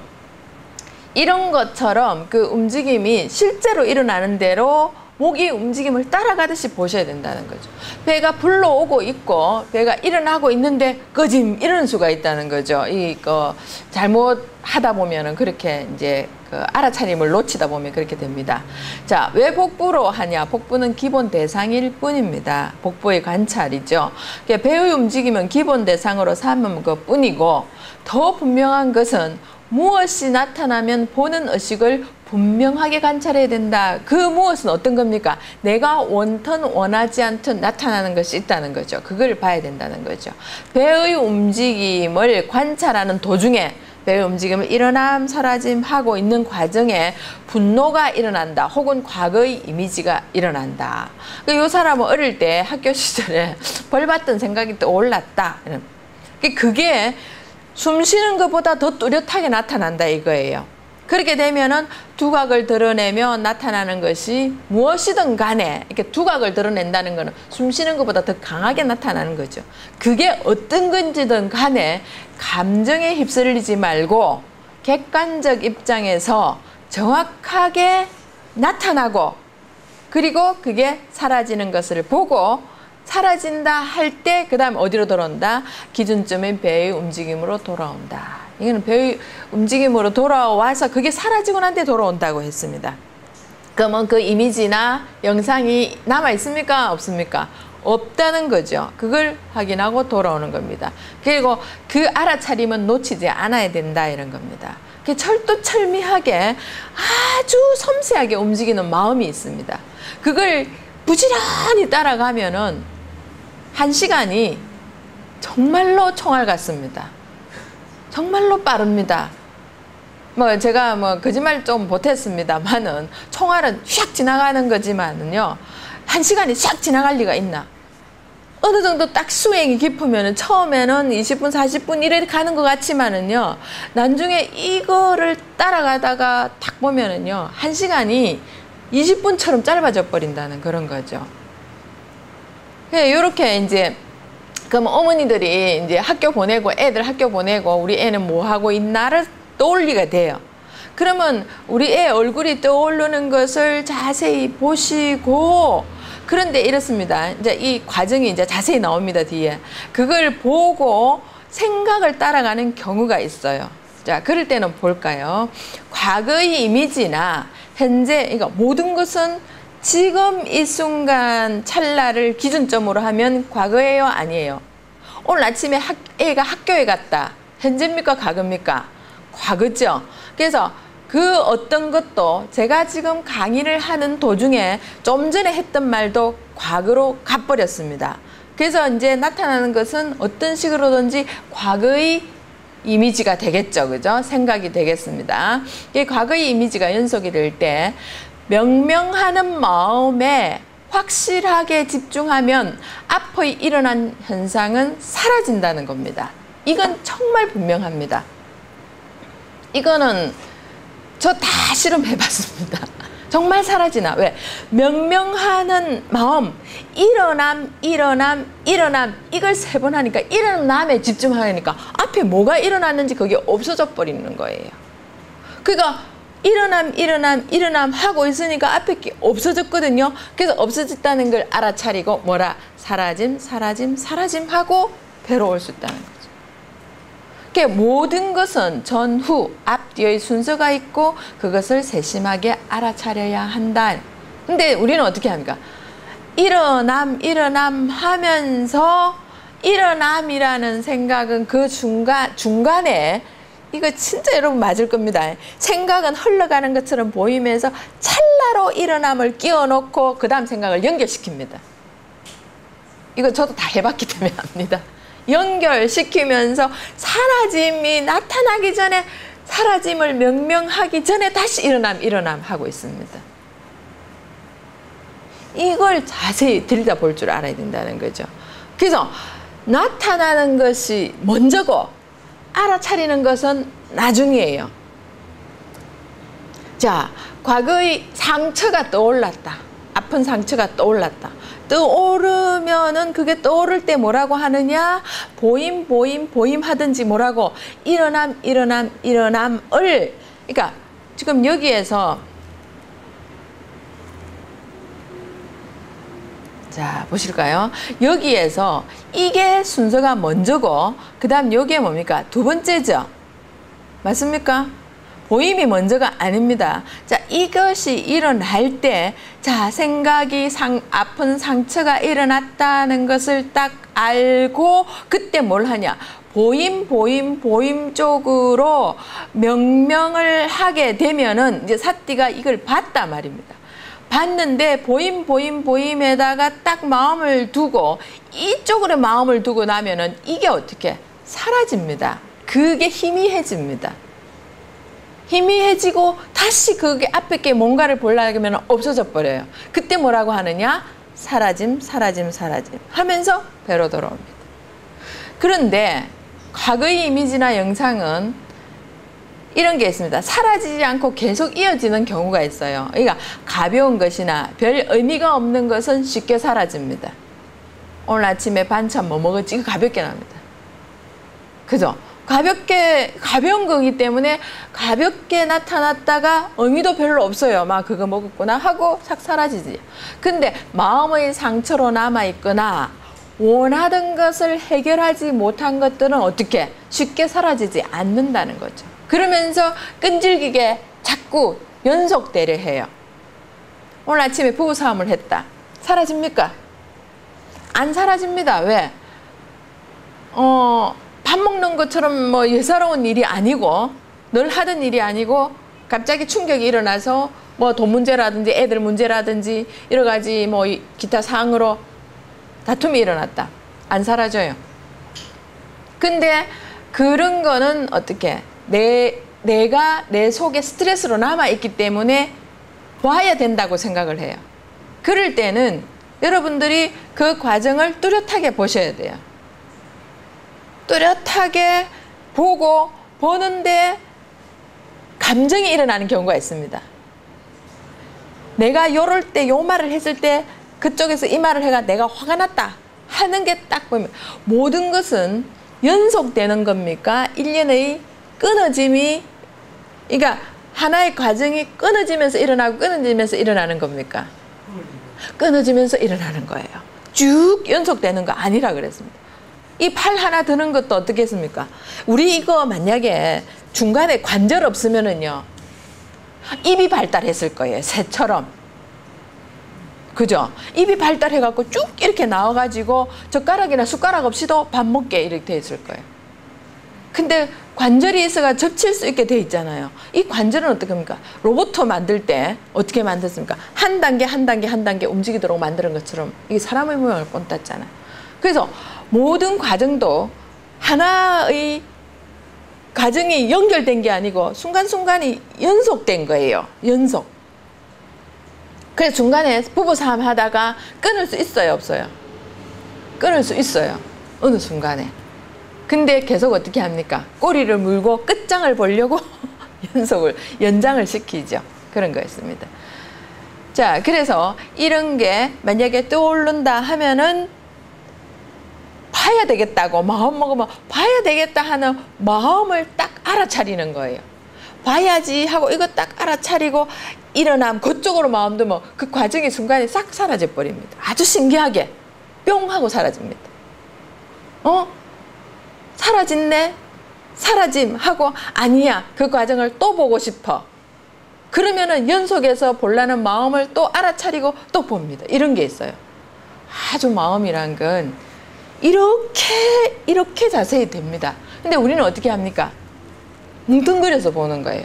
이런 것처럼 그 움직임이 실제로 일어나는 대로 모기 움직임을 따라가듯이 보셔야 된다는 거죠. 배가 불러오고 있고 배가 일어나고 있는데 꺼짐 이러는 수가 있다는 거죠. 이거 잘못 하다 보면은 그렇게 이제 그 알아차림을 놓치다 보면 그렇게 됩니다. 자, 왜 복부로 하냐? 복부는 기본 대상일 뿐입니다. 복부의 관찰이죠. 배의 움직임은 기본 대상으로 삼은 것 뿐이고, 더 분명한 것은 무엇이 나타나면 보는 의식을 분명하게 관찰해야 된다. 그 무엇은 어떤 겁니까? 내가 원턴 원하지 않던 나타나는 것이 있다는 거죠. 그걸 봐야 된다는 거죠. 배의 움직임을 관찰하는 도중에 배의 움직임을 일어남 사라짐 하고 있는 과정에 분노가 일어난다. 혹은 과거의 이미지가 일어난다. 이 사람은 어릴 때 학교 시절에 벌 받던 생각이 떠올랐다. 그게 숨 쉬는 것보다 더 뚜렷하게 나타난다 이거예요. 그렇게 되면은 두각을 드러내며 나타나는 것이 무엇이든 간에, 이렇게 두각을 드러낸다는 것은 숨 쉬는 것보다 더 강하게 나타나는 거죠. 그게 어떤 건지든 간에 감정에 휩쓸리지 말고 객관적 입장에서 정확하게 나타나고, 그리고 그게 사라지는 것을 보고, 사라진다 할 때 그 다음 어디로 돌아온다? 기준점인 배의 움직임으로 돌아온다. 이거는 배의 움직임으로 돌아와서 그게 사라지고 난 뒤에 돌아온다고 했습니다. 그러면 그 이미지나 영상이 남아 있습니까? 없습니까? 없다는 거죠. 그걸 확인하고 돌아오는 겁니다. 그리고 그 알아차림은 놓치지 않아야 된다 이런 겁니다. 철두철미하게 아주 섬세하게 움직이는 마음이 있습니다. 그걸 부지런히 따라가면은 한 시간이 정말로 총알 같습니다. 정말로 빠릅니다. 뭐 제가 뭐 거짓말 좀 보탰습니다만은 총알은 샥 지나가는 거지만은요, 한 시간이 샥 지나갈 리가 있나? 어느 정도 딱 수행이 깊으면은 처음에는 이십 분, 사십 분 이렇게 가는 것 같지만은요, 나중에 이거를 따라가다가 딱 보면은요, 한 시간이 이십 분처럼 짧아져 버린다는 그런 거죠. 이렇게 이제 그럼 어머니들이 이제 학교 보내고 애들 학교 보내고 우리 애는 뭐 하고 있나를 떠올리게 돼요. 그러면 우리 애 얼굴이 떠오르는 것을 자세히 보시고, 그런데 이렇습니다. 이제 이 과정이 이제 자세히 나옵니다, 뒤에. 그걸 보고 생각을 따라가는 경우가 있어요. 자, 그럴 때는 볼까요? 과거의 이미지나 현재, 그러니까 모든 것은 지금 이 순간 찰나를 기준점으로 하면 과거예요? 아니에요? 오늘 아침에 학, 애가 학교에 갔다. 현재입니까? 과거입니까? 과거죠. 그래서 그 어떤 것도 제가 지금 강의를 하는 도중에 좀 전에 했던 말도 과거로 가버렸습니다. 그래서 이제 나타나는 것은 어떤 식으로든지 과거의 이미지가 되겠죠. 그죠? 생각이 되겠습니다. 이 과거의 이미지가 연속이 될 때 명명하는 마음에 확실하게 집중하면 앞의 일어난 현상은 사라진다는 겁니다. 이건 정말 분명합니다. 이거는 저 다 실험해봤습니다. 정말 사라지나? 왜? 명명하는 마음, 일어남, 일어남, 일어남, 이걸 세 번 하니까 일어남에 집중하니까 앞에 뭐가 일어났는지 그게 없어져 버리는 거예요. 그러니까 일어남 일어남 일어남 하고 있으니까 앞에 게 없어졌거든요. 그래서 없어졌다는 걸 알아차리고 뭐라 사라짐 사라짐 사라짐 하고 배로 올 수 있다는 거죠. 그러니까 모든 것은 전후 앞뒤의 순서가 있고 그것을 세심하게 알아차려야 한다. 근데 우리는 어떻게 합니까? 일어남 일어남 하면서 일어남이라는 생각은 그 중간, 중간에 이거 진짜 여러분 맞을 겁니다. 생각은 흘러가는 것처럼 보이면서 찰나로 일어남을 끼워놓고 그 다음 생각을 연결시킵니다. 이거 저도 다 해봤기 때문에 압니다. 연결시키면서 사라짐이 나타나기 전에 사라짐을 명명하기 전에 다시 일어남 일어남 하고 있습니다. 이걸 자세히 들여다볼 줄 알아야 된다는 거죠. 그래서 나타나는 것이 먼저고 알아차리는 것은 나중이에요. 자, 과거의 상처가 떠올랐다. 아픈 상처가 떠올랐다. 떠오르면은 그게 떠오를 때 뭐라고 하느냐? 보임, 보임, 보임 하든지 뭐라고 일어남, 일어남, 일어남을 그러니까 지금 여기에서 자, 보실까요? 여기에서 이게 순서가 먼저고 그 다음 여기에 뭡니까? 두 번째죠. 맞습니까? 보임이 먼저가 아닙니다. 자, 이것이 일어날 때, 자, 생각이 상, 아픈 상처가 일어났다는 것을 딱 알고 그때 뭘 하냐? 보임, 보임, 보임 쪽으로 명명을 하게 되면은 이제 사띠가 이걸 봤단 말입니다. 봤는데 보임 보임 보임에다가 딱 마음을 두고 이쪽으로 마음을 두고 나면은 이게 어떻게 사라집니다. 그게 희미해집니다. 희미해지고 다시 그게 앞에 게 뭔가를 보려면 없어져 버려요. 그때 뭐라고 하느냐? 사라짐 사라짐 사라짐 하면서 배로 돌아옵니다. 그런데 과거의 이미지나 영상은 이런 게 있습니다. 사라지지 않고 계속 이어지는 경우가 있어요. 그러니까 가벼운 것이나 별 의미가 없는 것은 쉽게 사라집니다. 오늘 아침에 반찬 뭐 먹었지? 이거 가볍게 납니다. 그죠? 가볍게, 가벼운 거기 때문에 가볍게 나타났다가 의미도 별로 없어요. 막 그거 먹었구나 하고 싹 사라지지. 근데 마음의 상처로 남아있거나 원하던 것을 해결하지 못한 것들은 어떻게? 쉽게 사라지지 않는다는 거죠. 그러면서 끈질기게 자꾸 연속되려 해요. 오늘 아침에 부부싸움을 했다. 사라집니까? 안 사라집니다. 왜? 어, 밥 먹는 것처럼 뭐 예사로운 일이 아니고 늘 하던 일이 아니고 갑자기 충격이 일어나서 뭐 돈 문제라든지 애들 문제라든지 여러 가지 뭐 기타 사항으로 다툼이 일어났다. 안 사라져요. 근데 그런 거는 어떻게? 내, 내가 내 속에 스트레스로 남아있기 때문에 봐야 된다고 생각을 해요. 그럴 때는 여러분들이 그 과정을 뚜렷하게 보셔야 돼요. 뚜렷하게 보고 보는데 감정이 일어나는 경우가 있습니다. 내가 요럴 때 요 말을 했을 때 그쪽에서 이 말을 해가 내가 화가 났다 하는 게 딱 보면 모든 것은 연속되는 겁니까? 일련의 끊어짐이 그러니까 하나의 과정이 끊어지면서 일어나고 끊어지면서 일어나는 겁니까? 끊어지면서 일어나는 거예요. 쭉 연속되는 거 아니라 그랬습니다. 이 팔 하나 드는 것도 어떻게 했습니까? 우리 이거 만약에 중간에 관절 없으면은요 입이 발달했을 거예요. 새처럼. 그죠? 입이 발달해갖고 쭉 이렇게 나와가지고 젓가락이나 숟가락 없이도 밥 먹게 이렇게 돼 있을 거예요. 근데 관절이 있어가 접칠 수 있게 돼 있잖아요. 이 관절은 어떻게 합니까? 로봇 만들 때 어떻게 만들었습니까? 한 단계 한 단계 한 단계 움직이도록 만드는 것처럼 이게 사람의 모양을 꼰땄잖아요. 그래서 모든 과정도 하나의 과정이 연결된 게 아니고 순간순간이 연속된 거예요. 연속. 그래서 중간에 부부싸움 하다가 끊을 수 있어요? 없어요? 끊을 수 있어요. 어느 순간에. 근데 계속 어떻게 합니까? 꼬리를 물고 끝장을 보려고 연속을, 연장을 시키죠. 그런 거였습니다. 자, 그래서 이런 게 만약에 떠오른다 하면은 봐야 되겠다고 마음 먹으면 봐야 되겠다 하는 마음을 딱 알아차리는 거예요. 봐야지 하고 이거 딱 알아차리고 일어나면 그쪽으로 마음 두면 그 과정이 순간에 싹 사라져 버립니다. 아주 신기하게 뿅 하고 사라집니다. 어? 사라졌네? 사라짐 하고 아니야 그 과정을 또 보고 싶어. 그러면은 연속해서 보려는 마음을 또 알아차리고 또 봅니다. 이런 게 있어요. 아주 마음이란 건 이렇게 이렇게 자세히 됩니다. 근데 우리는 어떻게 합니까? 뭉뚱그려서 보는 거예요.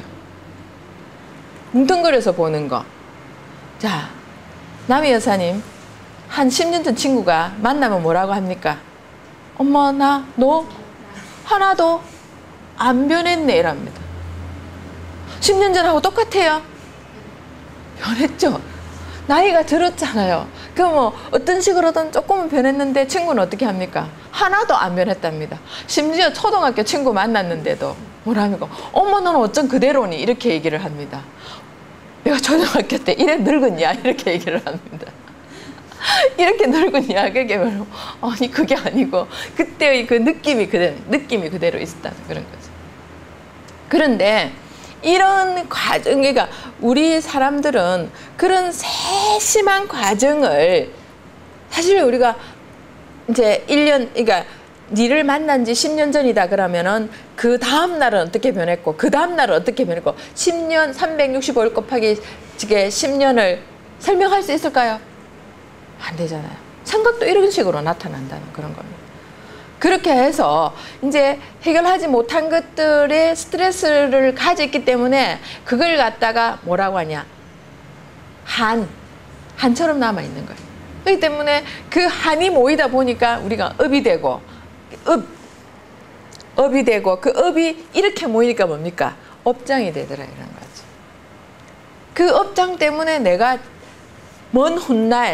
뭉뚱그려서 보는 거. 자, 남희 여사님 한 십 년 전 친구가 만나면 뭐라고 합니까? 엄마 나 너 하나도 안 변했네 이랍니다. 십 년 전하고 똑같아요. 변했죠. 나이가 들었잖아요. 그럼 뭐 어떤 식으로든 조금은 변했는데 친구는 어떻게 합니까? 하나도 안 변했답니다. 심지어 초등학교 친구 만났는데도 뭐라니까 엄마 너는 어쩜 그대로니 이렇게 얘기를 합니다. 내가 초등학교 때 이래 늙었냐 이렇게 얘기를 합니다. 이렇게 늙었냐 그게 바로 아니 그게 아니고 그때의 그 느낌이 그대로 느낌이 그대로 있었다는 그런 거죠. 그런데 이런 과정, 그러니까 우리 사람들은 그런 세심한 과정을 사실 우리가 이제 일 년, 그러니까 니를 만난 지 십 년 전이다 그러면은 그 다음 날은 어떻게 변했고 그 다음 날은 어떻게 변했고 십 년 삼백육십오 일 곱하기 십 년을 설명할 수 있을까요? 안 되잖아요. 생각도 이런 식으로 나타난다는 그런 겁니다. 그렇게 해서 이제 해결하지 못한 것들의 스트레스를 가졌기 때문에 그걸 갖다가 뭐라고 하냐 한, 한처럼 남아있는 거예요. 그렇기 때문에 그 한이 모이다 보니까 우리가 업이 되고 업, 업이 되고 그 업이 이렇게 모이니까 뭡니까? 업장이 되더라 이런 거지. 그 업장 때문에 내가 먼 훗날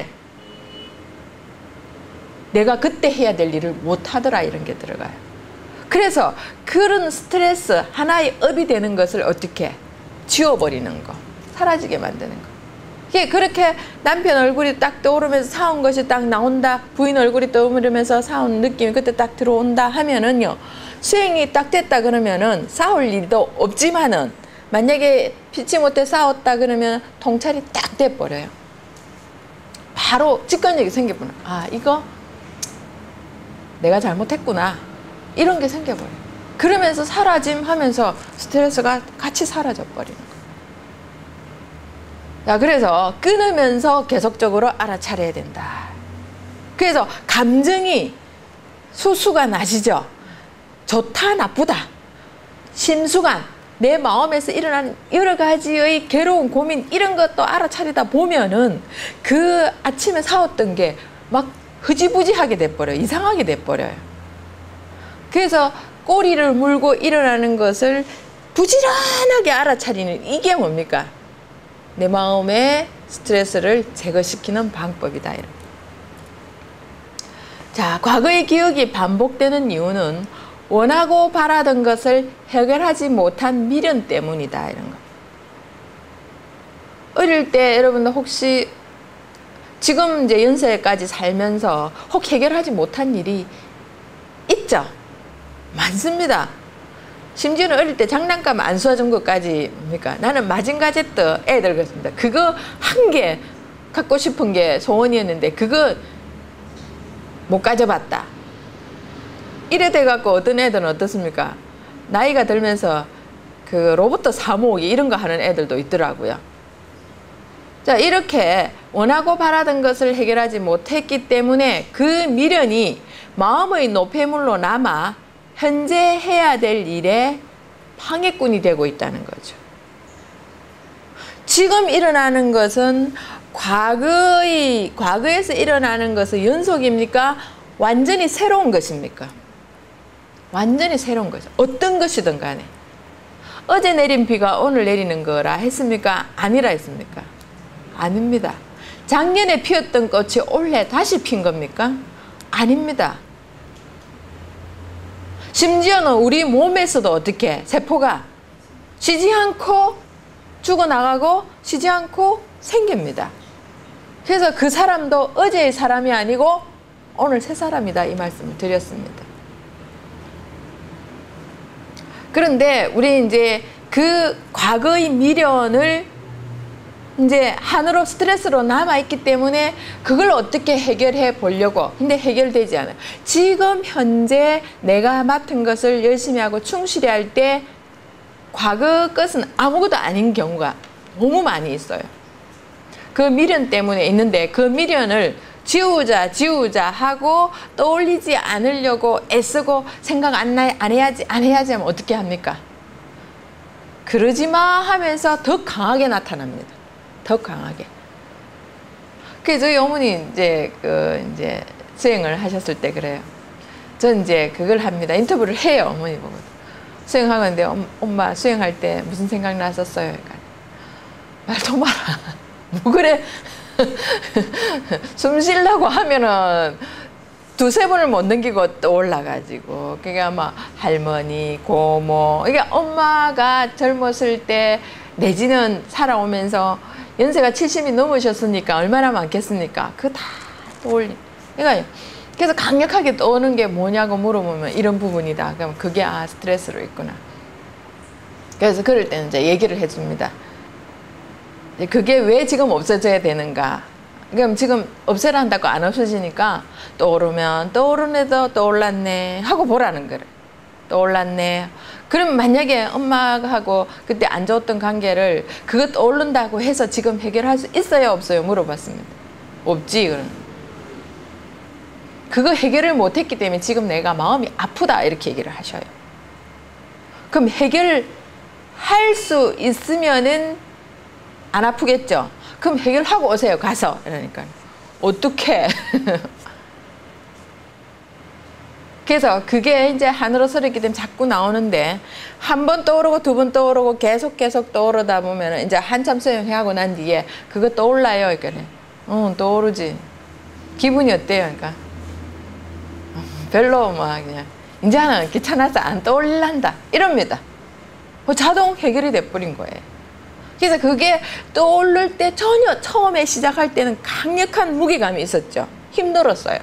내가 그때 해야 될 일을 못하더라 이런 게 들어가요. 그래서 그런 스트레스 하나의 업이 되는 것을 어떻게 지워버리는 거, 사라지게 만드는 거. 이게 그렇게 남편 얼굴이 딱 떠오르면서 사온 것이 딱 나온다, 부인 얼굴이 떠오르면서 사온 느낌이 그때 딱 들어온다 하면은요, 수행이 딱 됐다 그러면은 싸울 일도 없지만은 만약에 피치 못해 싸웠다 그러면 통찰이 딱 돼버려요. 바로 직관력이 생겨버려. 아 이거 내가 잘못했구나 이런 게 생겨버려요. 그러면서 사라짐 하면서 스트레스가 같이 사라져 버리는 거예요. 자, 그래서 끊으면서 계속적으로 알아차려야 된다. 그래서 감정이 수수가 나시죠. 좋다 나쁘다 심수관 내 마음에서 일어난 여러 가지의 괴로운 고민 이런 것도 알아차리다 보면은 그 아침에 싸웠던 게 막 흐지부지하게 돼버려요. 이상하게 돼버려요. 그래서 꼬리를 물고 일어나는 것을 부지런하게 알아차리는 이게 뭡니까? 내 마음의 스트레스를 제거시키는 방법이다. 이런. 자, 과거의 기억이 반복되는 이유는 원하고 바라던 것을 해결하지 못한 미련 때문이다. 이런 거. 어릴 때 여러분들 혹시 지금 이제 연세까지 살면서 혹 해결하지 못한 일이 있죠? 많습니다. 심지어는 어릴 때 장난감 안 쏘아준 것까지 뭡니까? 나는 마징가제트 애들 그렇습니다. 그거 한 개 갖고 싶은 게 소원이었는데 그거 못 가져봤다. 이래 돼갖고 어떤 애들은 어떻습니까? 나이가 들면서 그 로봇 사모으기 이런 거 하는 애들도 있더라고요. 자, 이렇게 원하고 바라던 것을 해결하지 못했기 때문에 그 미련이 마음의 노폐물로 남아 현재 해야 될 일에 방해꾼이 되고 있다는 거죠. 지금 일어나는 것은 과거의, 과거에서 일어나는 것의 연속입니까? 완전히 새로운 것입니까? 완전히 새로운 거죠. 어떤 것이든 간에. 어제 내린 비가 오늘 내리는 거라 했습니까? 아니라 했습니까? 아닙니다. 작년에 피었던 꽃이 올해 다시 핀 겁니까? 아닙니다. 심지어는 우리 몸에서도 어떻게 세포가 쉬지 않고 죽어나가고 쉬지 않고 생깁니다. 그래서 그 사람도 어제의 사람이 아니고 오늘 새 사람이다 이 말씀을 드렸습니다. 그런데 우리 이제 그 과거의 미련을 이제 한으로 스트레스로 남아있기 때문에 그걸 어떻게 해결해 보려고. 근데 해결되지 않아요. 지금 현재 내가 맡은 것을 열심히 하고 충실히 할 때 과거 것은 아무것도 아닌 경우가 너무 많이 있어요. 그 미련 때문에 있는데 그 미련을 지우자 지우자 하고 떠올리지 않으려고 애쓰고 생각 안, 나, 안 해야지 안 해야지 하면 어떻게 합니까? 그러지 마 하면서 더 강하게 나타납니다. 더 강하게. 그래서 저희 어머니 이제 그 이제 수행을 하셨을 때 그래요. 전 이제 그걸 합니다. 인터뷰를 해요. 어머니 보고. 수행하는데 엄마 수행할 때 무슨 생각 났었어요? 그러니까 말도 마라. 뭐 그래. 숨 쉬려고 하면은 두세 번을 못 넘기고 또 올라가지고. 그게 아마 할머니, 고모. 이게 엄마가 젊었을 때 내지는 살아오면서 연세가 칠십이 넘으셨으니까 얼마나 많겠습니까? 그거 다 떠올리. 그러니까 그래서 강력하게 떠오르는 게 뭐냐고 물어보면 이런 부분이다. 그럼 그게 아 스트레스로 있구나. 그래서 그럴 때는 이제 얘기를 해줍니다. 그게 왜 지금 없어져야 되는가? 그럼 지금 없애라 한다고 안 없어지니까 떠오르면 떠오르네도 떠올랐네 하고 보라는 거래. 떠올랐네. 그럼 만약에 엄마하고 그때 안 좋았던 관계를 그거 떠오른다고 해서 지금 해결할 수 있어요 없어요 물어봤습니다. 없지. 그럼 그거 해결을 못했기 때문에 지금 내가 마음이 아프다 이렇게 얘기를 하셔요. 그럼 해결할 수 있으면은 안 아프겠죠. 그럼 해결하고 오세요 가서. 이러니까 어떻게? 그래서 그게 이제 한으로 서렸기 때문에 자꾸 나오는데 한 번 떠오르고 두 번 떠오르고 계속 계속 떠오르다 보면 이제 한참 수행하고 난 뒤에 그거 떠올라요. 그러니까 응 떠오르지. 기분이 어때요? 그러니까 별로 뭐 그냥 이제는 귀찮아서 안 떠올란다 이럽니다. 자동 해결이 돼버린 거예요. 그래서 그게 떠오를 때 전혀 처음에 시작할 때는 강력한 무게감이 있었죠. 힘들었어요.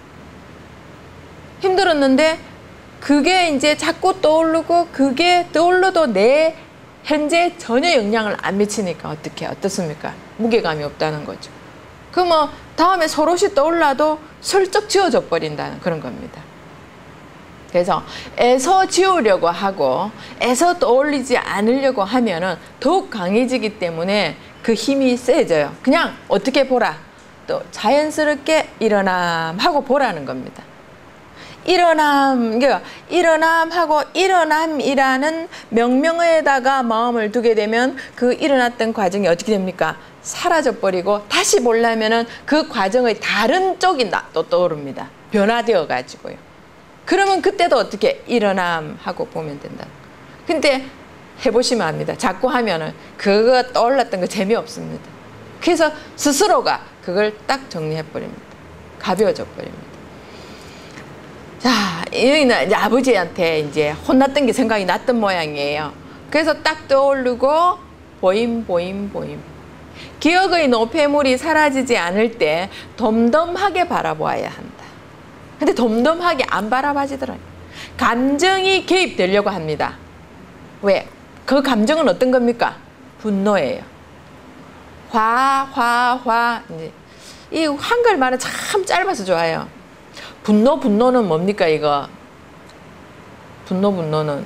힘들었는데 그게 이제 자꾸 떠오르고 그게 떠올러도 내 현재 전혀 영향을 안 미치니까 어떻게 어떻습니까? 무게감이 없다는 거죠. 그러면 다음에 서로시 떠올라도 슬쩍 지워져 버린다는 그런 겁니다. 그래서 애서 지우려고 하고 애서 떠올리지 않으려고 하면은 더욱 강해지기 때문에 그 힘이 세져요. 그냥 어떻게 보라. 또 자연스럽게 일어남 하고 보라는 겁니다. 일어남, 그러니까 일어남하고 일어남이라는 명명어에다가 마음을 두게 되면 그 일어났던 과정이 어떻게 됩니까? 사라져 버리고 다시 보려면은 그 과정의 다른 쪽이 또 떠오릅니다. 변화되어 가지고요. 그러면 그때도 어떻게 일어남하고 보면 된다. 근데 해보시면 압니다. 자꾸 하면은 그거 떠올랐던 거 재미없습니다. 그래서 스스로가 그걸 딱 정리해 버립니다. 가벼워져 버립니다. 자, 여기는 이제 아버지한테 이제 혼났던 게 생각이 났던 모양이에요. 그래서 딱 떠오르고 보임, 보임, 보임. 기억의 노폐물이 사라지지 않을 때 덤덤하게 바라보아야 한다. 근데 덤덤하게 안 바라봐지더라고요. 감정이 개입되려고 합니다. 왜? 그 감정은 어떤 겁니까? 분노예요. 화, 화, 화. 이제 이 한글말은 참 짧아서 좋아요. 분노, 분노는 뭡니까, 이거? 분노, 분노는.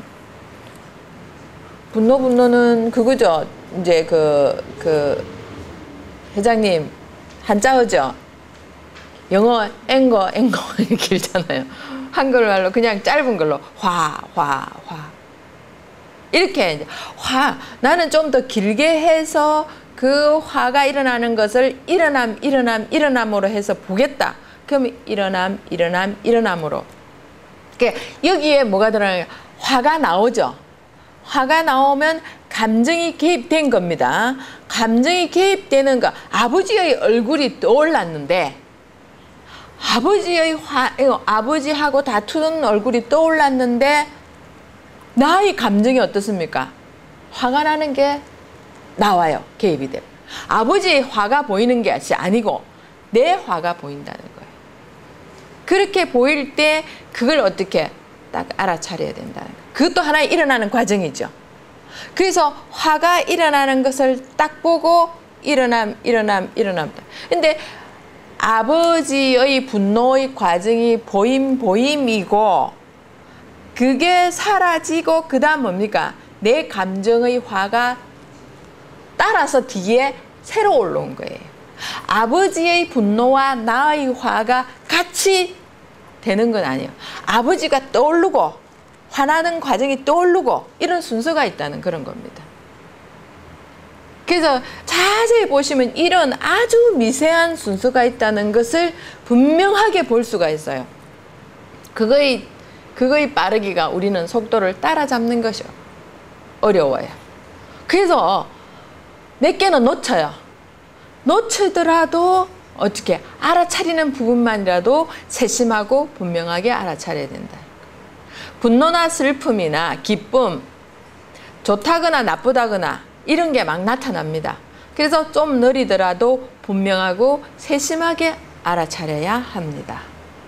분노, 분노는 그거죠. 이제 그, 그, 회장님, 한자어죠? 영어, 앵거, 앵거, 길잖아요. 한글말로 그냥 짧은 걸로, 화, 화, 화. 이렇게, 이제, 화. 나는 좀 더 길게 해서 그 화가 일어나는 것을 일어남, 일어남, 일어남으로 해서 보겠다. 그럼 일어남, 일어남, 일어남으로. 그러니까 여기에 뭐가 들어가요? 화가 나오죠. 화가 나오면 감정이 개입된 겁니다. 감정이 개입되는 거. 아버지의 얼굴이 떠올랐는데 아버지의 화, 아버지하고 다투는 얼굴이 떠올랐는데 나의 감정이 어떻습니까? 화가 나는 게 나와요. 개입이 돼요. 아버지의 화가 보이는 게 아니고 내 화가 보인다는 거예요. 그렇게 보일 때 그걸 어떻게 딱 알아차려야 된다는 거예요. 그것도 하나의 일어나는 과정이죠. 그래서 화가 일어나는 것을 딱 보고 일어남, 일어남, 일어남. 근데 아버지의 분노의 과정이 보임, 보임이고 그게 사라지고 그 다음 뭡니까? 내 감정의 화가 따라서 뒤에 새로 올라온 거예요. 아버지의 분노와 나의 화가 같이 되는 건 아니에요. 아버지가 떠오르고 화나는 과정이 떠오르고 이런 순서가 있다는 그런 겁니다. 그래서 자세히 보시면 이런 아주 미세한 순서가 있다는 것을 분명하게 볼 수가 있어요. 그거의, 그거의 빠르기가 우리는 속도를 따라잡는 것이 어려워요. 그래서 몇 개는 놓쳐요. 놓치더라도 어떻게 알아차리는 부분만이라도 세심하고 분명하게 알아차려야 된다. 분노나 슬픔이나 기쁨, 좋다거나 나쁘다거나 이런 게 막 나타납니다. 그래서 좀 느리더라도 분명하고 세심하게 알아차려야 합니다.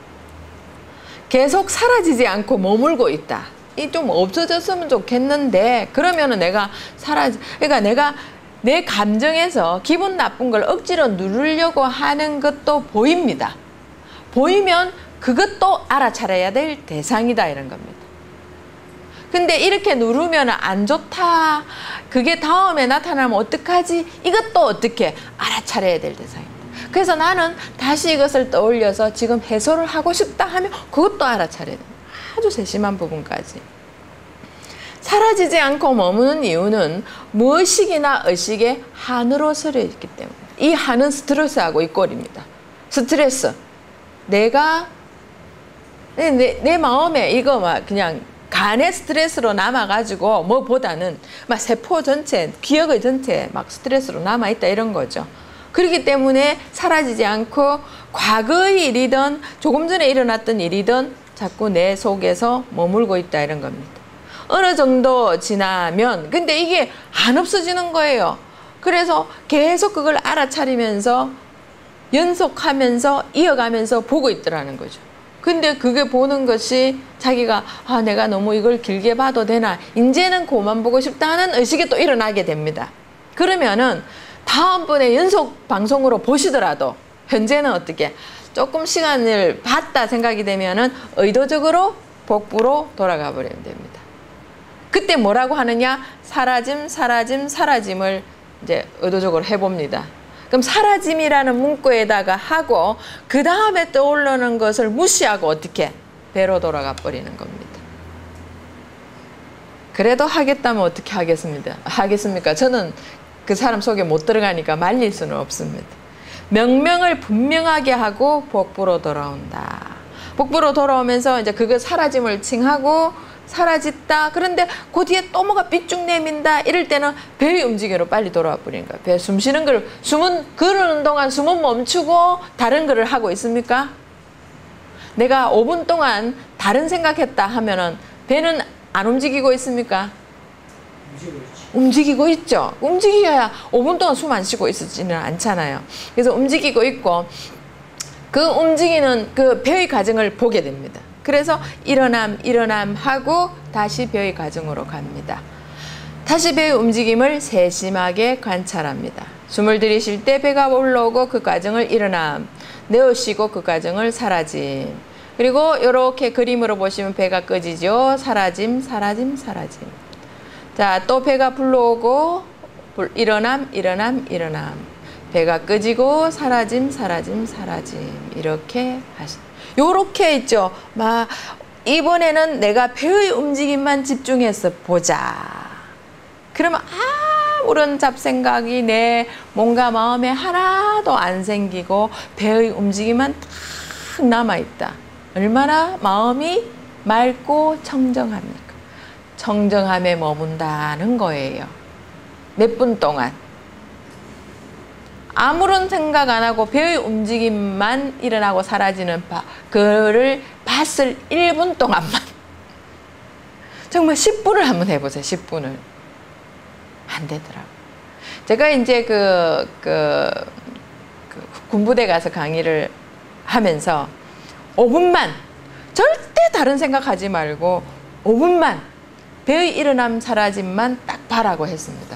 계속 사라지지 않고 머물고 있다. 이 좀 없어졌으면 좋겠는데 그러면은 내가 사라지, 그러니까 내가 내 감정에서 기분 나쁜 걸 억지로 누르려고 하는 것도 보입니다. 보이면 그것도 알아차려야 될 대상이다 이런 겁니다. 근데 이렇게 누르면 안 좋다. 그게 다음에 나타나면 어떡하지? 이것도 어떻게 알아차려야 될 대상입니다. 그래서 나는 다시 이것을 떠올려서 지금 해소를 하고 싶다 하면 그것도 알아차려야 됩니다. 아주 세심한 부분까지. 사라지지 않고 머무는 이유는 무의식이나 의식의 한으로 서려 있기 때문에 이 한은 스트레스하고 이 꼴입니다. 스트레스. 내가 내, 내, 내 마음에 이거 막 그냥 간의 스트레스로 남아가지고 뭐보다는 막 세포 전체, 기억의 전체 막 스트레스로 남아있다 이런 거죠. 그렇기 때문에 사라지지 않고 과거의 일이든 조금 전에 일어났던 일이든 자꾸 내 속에서 머물고 있다 이런 겁니다. 어느 정도 지나면 근데 이게 안 없어지는 거예요. 그래서 계속 그걸 알아차리면서 연속하면서 이어가면서 보고 있더라는 거죠. 근데 그게 보는 것이 자기가 아 내가 너무 이걸 길게 봐도 되나 이제는 그만 보고 싶다는 의식이 또 일어나게 됩니다. 그러면은 다음번에 연속 방송으로 보시더라도 현재는 어떻게 조금 시간을 봤다 생각이 되면은 의도적으로 복부로 돌아가 버리면 됩니다. 그때 뭐라고 하느냐? 사라짐, 사라짐, 사라짐을 이제 의도적으로 해봅니다. 그럼 사라짐이라는 문구에다가 하고 그 다음에 떠오르는 것을 무시하고 어떻게? 배로 돌아가 버리는 겁니다. 그래도 하겠다면 어떻게 하겠습니다. 하겠습니까? 저는 그 사람 속에 못 들어가니까 말릴 수는 없습니다. 명명을 분명하게 하고 복부로 돌아온다. 복부로 돌아오면서 이제 그거 사라짐을 칭하고 사라졌다. 그런데 그 뒤에 또 뭐가 삐쭉 내민다. 이럴 때는 배의 움직임으로 빨리 돌아와 버리는 거예요. 배 숨 쉬는 걸, 숨은 그러는 동안 숨은 멈추고 다른 거를 하고 있습니까? 내가 오 분 동안 다른 생각했다 하면은 배는 안 움직이고 있습니까? 움직이고 있죠. 움직이고 있죠. 움직여야 오 분 동안 숨 안 쉬고 있지는 않잖아요. 그래서 움직이고 있고 그 움직이는 그 배의 과정을 보게 됩니다. 그래서 일어남, 일어남 하고 다시 배의 과정으로 갑니다. 다시 배의 움직임을 세심하게 관찰합니다. 숨을 들이쉴 때 배가 올라오고 그 과정을 일어남, 내쉬고 그 과정을 사라짐. 그리고 이렇게 그림으로 보시면 배가 꺼지죠. 사라짐, 사라짐, 사라짐. 자, 또 배가 불러오고 일어남, 일어남, 일어남. 배가 꺼지고 사라짐, 사라짐, 사라짐. 이렇게 하십니다. 요렇게 있죠. 막 이번에는 내가 배의 움직임만 집중해서 보자. 그러면 아무런 잡생각이 내 몸과 마음에 하나도 안 생기고 배의 움직임만 딱 남아있다. 얼마나 마음이 맑고 청정합니까? 청정함에 머문다는 거예요. 몇 분 동안. 아무런 생각 안 하고 배의 움직임만 일어나고 사라지는 바, 그를 봤을 일 분 동안만. 정말 십 분을 한번 해보세요. 십 분을. 안 되더라고요. 제가 이제 그, 그, 그 군부대 가서 강의를 하면서 오 분만, 절대 다른 생각하지 말고 오 분만 배의 일어남 사라짐만 딱 봐라고 했습니다.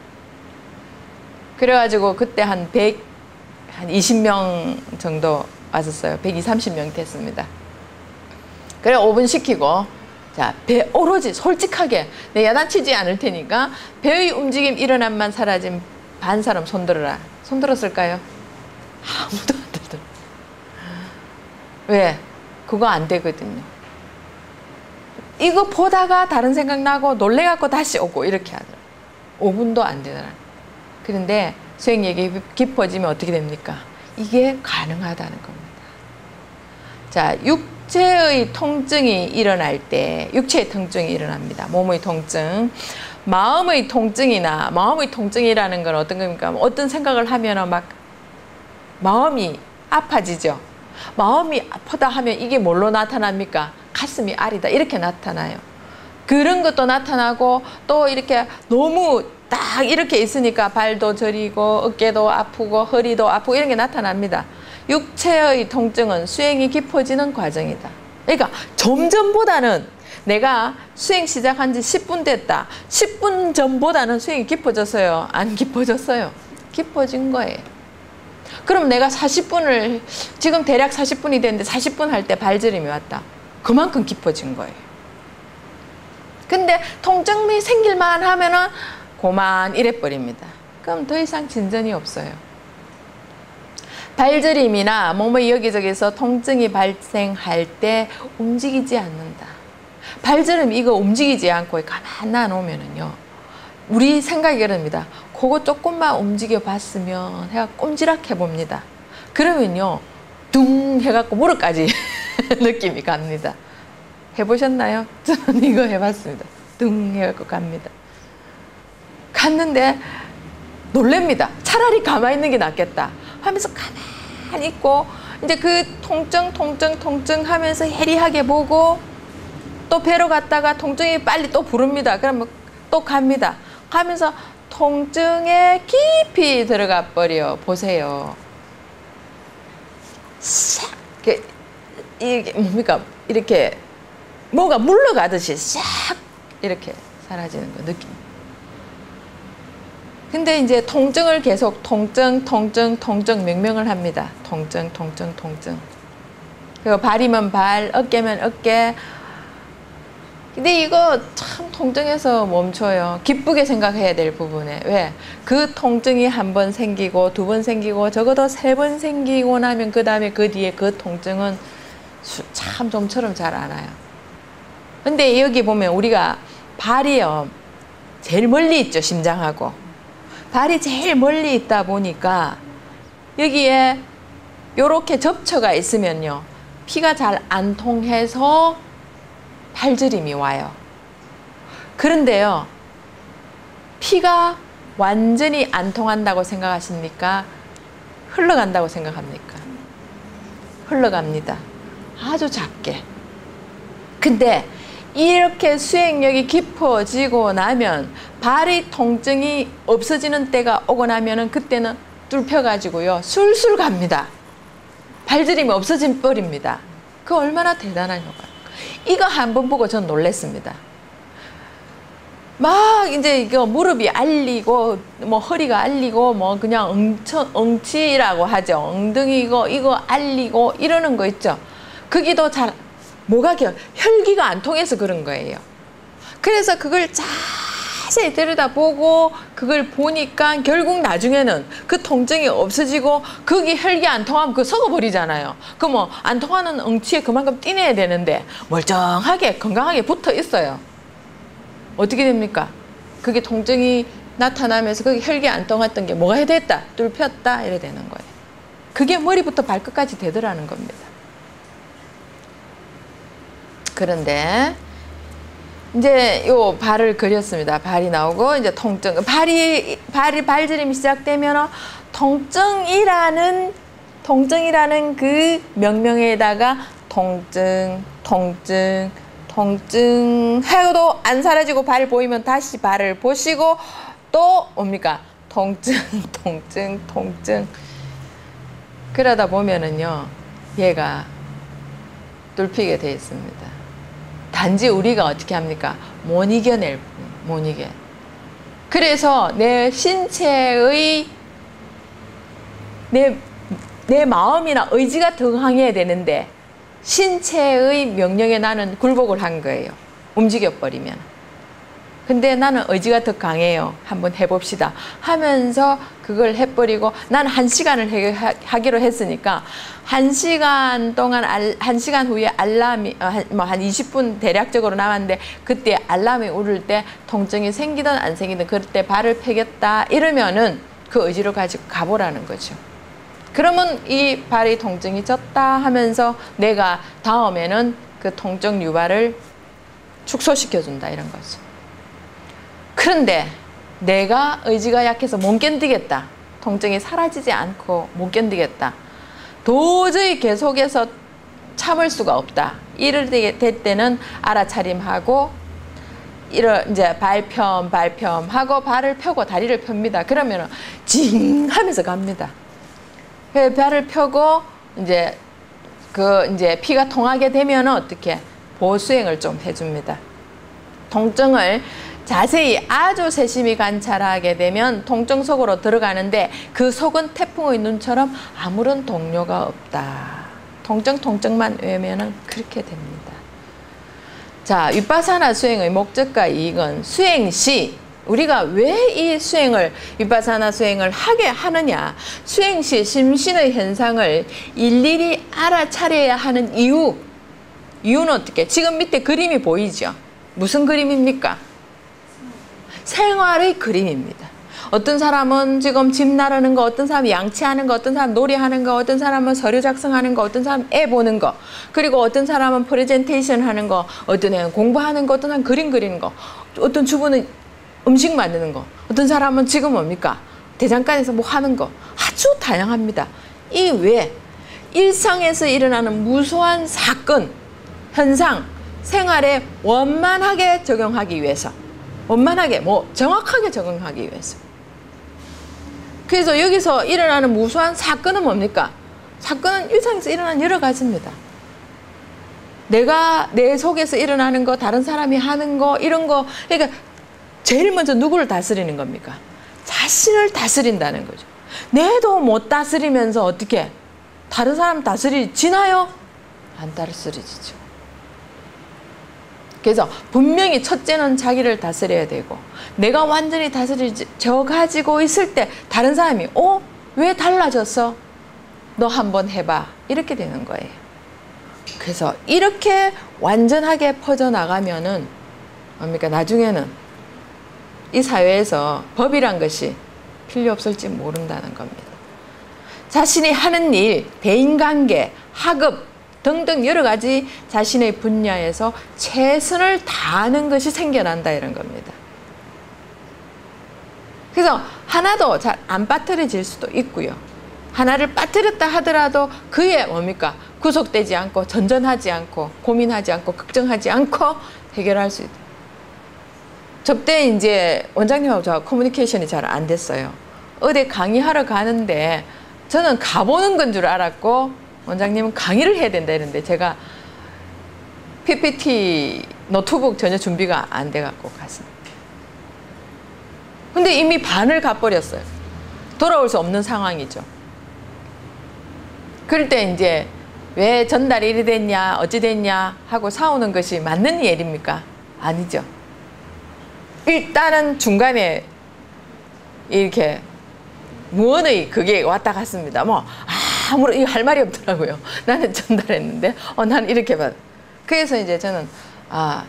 그래가지고 그때 한 백, 한 이십 명 정도 왔었어요. 백이십, 삼십 명 됐습니다. 그래 오 분 시키고, 자, 배 오로지 솔직하게 내 야단치지 않을 테니까 배의 움직임 일어남만 사라진 반 사람 손들어라. 손들었을까요? 아무도 안 들더라. 왜? 그거 안 되거든요. 이거 보다가 다른 생각 나고 놀래갖고 다시 오고 이렇게 하더라. 오 분도 안 되더라. 그런데 수행력이 깊어지면 어떻게 됩니까? 이게 가능하다는 겁니다. 자, 육체의 통증이 일어날 때, 육체의 통증이 일어납니다. 몸의 통증. 마음의 통증이나, 마음의 통증이라는 건 어떤 겁니까? 어떤 생각을 하면 막 마음이 아파지죠. 마음이 아프다 하면 이게 뭘로 나타납니까? 가슴이 아리다 이렇게 나타나요. 그런 것도 나타나고, 또 이렇게 너무 딱 이렇게 있으니까 발도 저리고 어깨도 아프고 허리도 아프고 이런 게 나타납니다. 육체의 통증은 수행이 깊어지는 과정이다. 그러니까 점점보다는 내가 수행 시작한 지 십 분 됐다. 십 분 전보다는 수행이 깊어졌어요? 안 깊어졌어요? 깊어진 거예요. 그럼 내가 사십 분을, 지금 대략 사십 분이 됐는데 사십 분 할 때 발저림이 왔다. 그만큼 깊어진 거예요. 근데 통증이 생길만 하면은 고만 이래버립니다. 그럼 더 이상 진전이 없어요. 발저림이나 몸의 여기저기서 통증이 발생할 때 움직이지 않는다. 발저림 이거 움직이지 않고 가만 놔놓으면은요, 우리 생각이 그럽니다. 그거 조금만 움직여 봤으면 해가 꼼지락 해봅니다. 그러면요, 둥 해갖고 무릎까지 느낌이 갑니다. 해보셨나요? 저는 이거 해봤습니다. 둥 해갖고 갑니다. 갔는데 놀랍니다. 차라리 가만히 있는 게 낫겠다 하면서 가만히 있고, 이제 그 통증 통증 통증 하면서 해리하게 보고, 또 배로 갔다가 통증이 빨리 또 부릅니다. 그러면 또 갑니다. 가면서 통증에 깊이 들어가 버려 보세요. 싹, 이게 뭡니까? 이렇게 뭐가 물러가듯이 싹 이렇게 사라지는 거 느낌. 근데 이제 통증을 계속 통증, 통증, 통증 명명을 합니다. 통증, 통증, 통증. 그리고 발이면 발, 어깨면 어깨. 근데 이거 참 통증에서 멈춰요. 기쁘게 생각해야 될 부분에. 왜? 그 통증이 한 번 생기고 두 번 생기고 적어도 세 번 생기고 나면 그 다음에 그 뒤에 그 통증은 참 좀처럼 잘 안 와요. 근데 여기 보면 우리가 발이요, 제일 멀리 있죠, 심장하고. 발이 제일 멀리 있다 보니까 여기에 요렇게 접처가 있으면요, 피가 잘 안 통해서 발저림이 와요. 그런데요, 피가 완전히 안 통한다고 생각하십니까? 흘러간다고 생각합니까? 흘러갑니다. 아주 작게. 근데 이렇게 수행력이 깊어지고 나면 발의 통증이 없어지는 때가 오고 나면은 그때는 뚫혀가지고요, 술술 갑니다. 발저림이 없어진 뻘입니다. 그 얼마나 대단한 효과예요. 이거 한 번 보고 전 놀랐습니다. 막 이제 이거 무릎이 알리고 뭐 허리가 알리고 뭐 그냥 엉쳐, 엉치라고 하죠. 엉덩이고 이거 알리고 이러는 거 있죠. 거기도 잘 뭐가 혈기가 안 통해서 그런 거예요. 그래서 그걸 자세히 들여다보고 그걸 보니까 결국 나중에는 그 통증이 없어지고, 거기 혈기 안 통하면 그거 썩어버리잖아요. 그 뭐 안 통하는 엉치에 그만큼 띠내야 되는데 멀쩡하게 건강하게 붙어 있어요. 어떻게 됩니까? 그게 통증이 나타나면서 거기 혈기 안 통했던 게 뭐가 됐다, 뚫혔다 이래 되는 거예요. 그게 머리부터 발끝까지 되더라는 겁니다. 그런데 이제 요 발을 그렸습니다. 발이 나오고 이제 통증, 발이 발이 발저림이 시작되면 통증이라는 통증이라는 그 명명에다가 통증, 통증, 통증 해도 안 사라지고 발 보이면 다시 발을 보시고 또 뭡니까? 통증, 통증, 통증. 그러다 보면은요, 얘가 뚫히게 돼 있습니다. 단지 우리가 어떻게 합니까? 못 이겨낼 뿐, 못 이겨. 그래서 내 신체의 내, 내 마음이나 의지가 더 강해야 되는데 신체의 명령에 나는 굴복을 한 거예요. 움직여버리면. 근데 나는 의지가 더 강해요. 한번 해봅시다 하면서 그걸 해버리고 난 한 시간을 해, 하, 하기로 했으니까 한 시간 동안 알, 한 시간 후에 알람이 어, 한, 뭐 한 이십 분 대략적으로 남았는데 그때 알람이 울릴 때 통증이 생기든 안 생기든 그때 발을 펴겠다 이러면은 그 의지를 가지고 가보라는 거죠. 그러면 이 발이 통증이 졌다 하면서 내가 다음에는 그 통증 유발을 축소시켜준다 이런 거죠. 그런데 내가 의지가 약해서 못 견디겠다. 통증이 사라지지 않고 못 견디겠다. 도저히 계속해서 참을 수가 없다. 이럴 때, 때는 알아차림하고 이런 이제 발편 발편 하고 발을 펴고 다리를 펴니다. 그러면은 징 하면서 갑니다. 발을 펴고 이제 그 이제 피가 통하게 되면은 어떻게 보수행을 좀 해줍니다. 통증을 자세히 아주 세심히 관찰하게 되면 통증 속으로 들어가는데 그 속은 태풍의 눈처럼 아무런 동료가 없다. 통증 통증만 외면은 그렇게 됩니다. 자, 윗바사나 수행의 목적과 이익은 수행 시 우리가 왜 이 수행을 윗바사나 수행을 하게 하느냐, 수행 시 심신의 현상을 일일이 알아차려야 하는 이유. 이유는 어떻게? 지금 밑에 그림이 보이죠? 무슨 그림입니까? 생활의 그림입니다. 어떤 사람은 지금 집 나르는 거, 어떤 사람은 양치하는 거, 어떤 사람은 놀이하는 거, 어떤 사람은 서류 작성하는 거, 어떤 사람은 애 보는 거, 그리고 어떤 사람은 프레젠테이션 하는 거, 어떤 애는 공부하는 거, 어떤 사람은 그림 그리는 거, 어떤 주부는 음식 만드는 거, 어떤 사람은 지금 뭡니까? 대장간에서 뭐 하는 거 아주 다양합니다. 이 외에 일상에서 일어나는 무수한 사건, 현상, 생활에 원만하게 적용하기 위해서 원만하게 뭐 정확하게 적응하기 위해서. 그래서 여기서 일어나는 무수한 사건은 뭡니까? 사건은 일상에서 일어나는 여러 가지입니다. 내가 내 속에서 일어나는 거, 다른 사람이 하는 거, 이런 거. 그러니까 제일 먼저 누구를 다스리는 겁니까? 자신을 다스린다는 거죠. 내도 못 다스리면서 어떻게 다른 사람 다스리지나요? 안 다스리지죠. 그래서 분명히 첫째는 자기를 다스려야 되고, 내가 완전히 다스려져 가지고 있을 때 다른 사람이 어? 왜 달라졌어? 너 한번 해봐. 이렇게 되는 거예요. 그래서 이렇게 완전하게 퍼져나가면은 뭡니까? 나중에는 이 사회에서 법이란 것이 필요 없을지 모른다는 겁니다. 자신이 하는 일, 대인관계, 학업 등등 여러 가지 자신의 분야에서 최선을 다하는 것이 생겨난다 이런 겁니다. 그래서 하나도 잘 안 빠뜨려질 수도 있고요. 하나를 빠뜨렸다 하더라도 그에 뭡니까? 구속되지 않고 전전하지 않고 고민하지 않고 걱정하지 않고 해결할 수 있다. 저때 이제 원장님하고 저하고 커뮤니케이션이 잘 안 됐어요. 어디 강의하러 가는데 저는 가보는 건 줄 알았고 원장님은 강의를 해야 된다 이랬는데 제가 피피티 노트북 전혀 준비가 안 돼갖고 갔습니다. 근데 이미 반을 가버렸어요. 돌아올 수 없는 상황이죠. 그럴 때 이제 왜 전달이 이리 됐냐 어찌 됐냐 하고 싸우는 것이 맞는 일입니까? 아니죠. 일단은 중간에 이렇게 무언의 그게 왔다 갔습니다. 뭐 아무런 이거 할 말이 없더라고요. 나는 전달했는데 어 나는 이렇게 봐. 그래서 이제 저는 아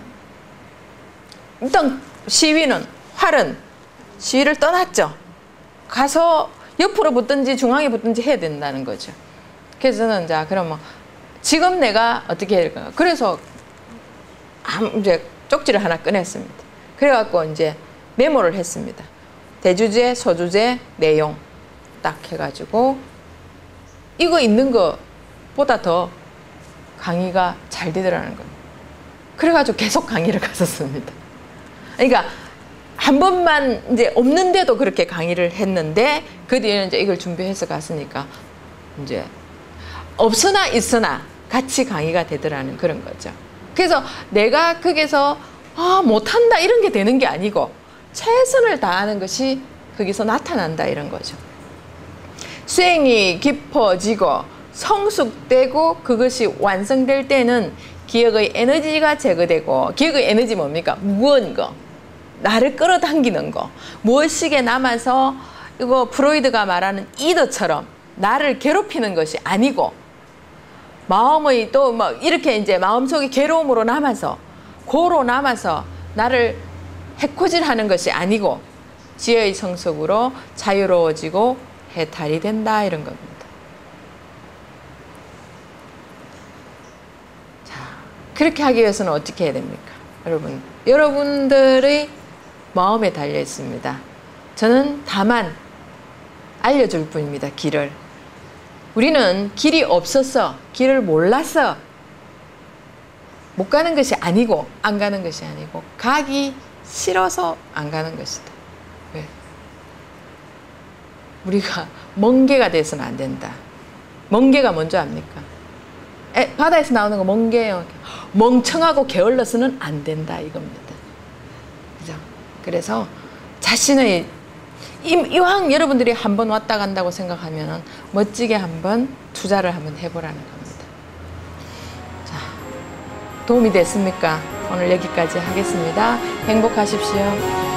일단 시위는 활은 시위를 떠났죠. 가서 옆으로 붙든지 중앙에 붙든지 해야 된다는 거죠. 그래서 저는 자 그러면 지금 내가 어떻게 해야 될까? 그래서 이제 쪽지를 하나 꺼냈습니다. 그래갖고 이제 메모를 했습니다. 대주제, 소주제, 내용 딱 해가지고 이거 있는 것보다 더 강의가 잘 되더라는 겁니다. 그래가지고 계속 강의를 갔었습니다. 그러니까 한 번만 이제 없는데도 그렇게 강의를 했는데 그 뒤에는 이제 이걸 준비해서 갔으니까 이제 없으나 있으나 같이 강의가 되더라는 그런 거죠. 그래서 내가 거기서 아 못한다 이런 게 되는 게 아니고 최선을 다하는 것이 거기서 나타난다 이런 거죠. 수행이 깊어지고 성숙되고 그것이 완성될 때는 기억의 에너지가 제거되고, 기억의 에너지 뭡니까? 무거운 거, 나를 끌어당기는 거, 무엇이게 남아서 이거 프로이드가 말하는 이더처럼 나를 괴롭히는 것이 아니고, 마음의 또 뭐 이렇게 이제 마음속에 괴로움으로 남아서 고로 남아서 나를 해코지하는 것이 아니고 지혜의 성숙으로 자유로워지고 해탈이 된다 이런 겁니다. 자, 그렇게 하기 위해서는 어떻게 해야 됩니까? 여러분, 여러분들의 마음에 달려 있습니다. 저는 다만 알려줄 뿐입니다. 길을. 우리는 길이 없어서, 길을 몰라서 못 가는 것이 아니고, 안 가는 것이 아니고, 가기 싫어서 안 가는 것이다. 왜? 우리가 멍게가 돼서는 안 된다. 멍게가 뭔지 압니까? 에, 바다에서 나오는 거 멍게예요. 멍청하고 게을러서는 안 된다 이겁니다. 그죠? 그래서 자신의 이왕 여러분들이 한번 왔다 간다고 생각하면 멋지게 한번 투자를 한번 해보라는 겁니다. 자, 도움이 됐습니까? 오늘 여기까지 하겠습니다. 행복하십시오.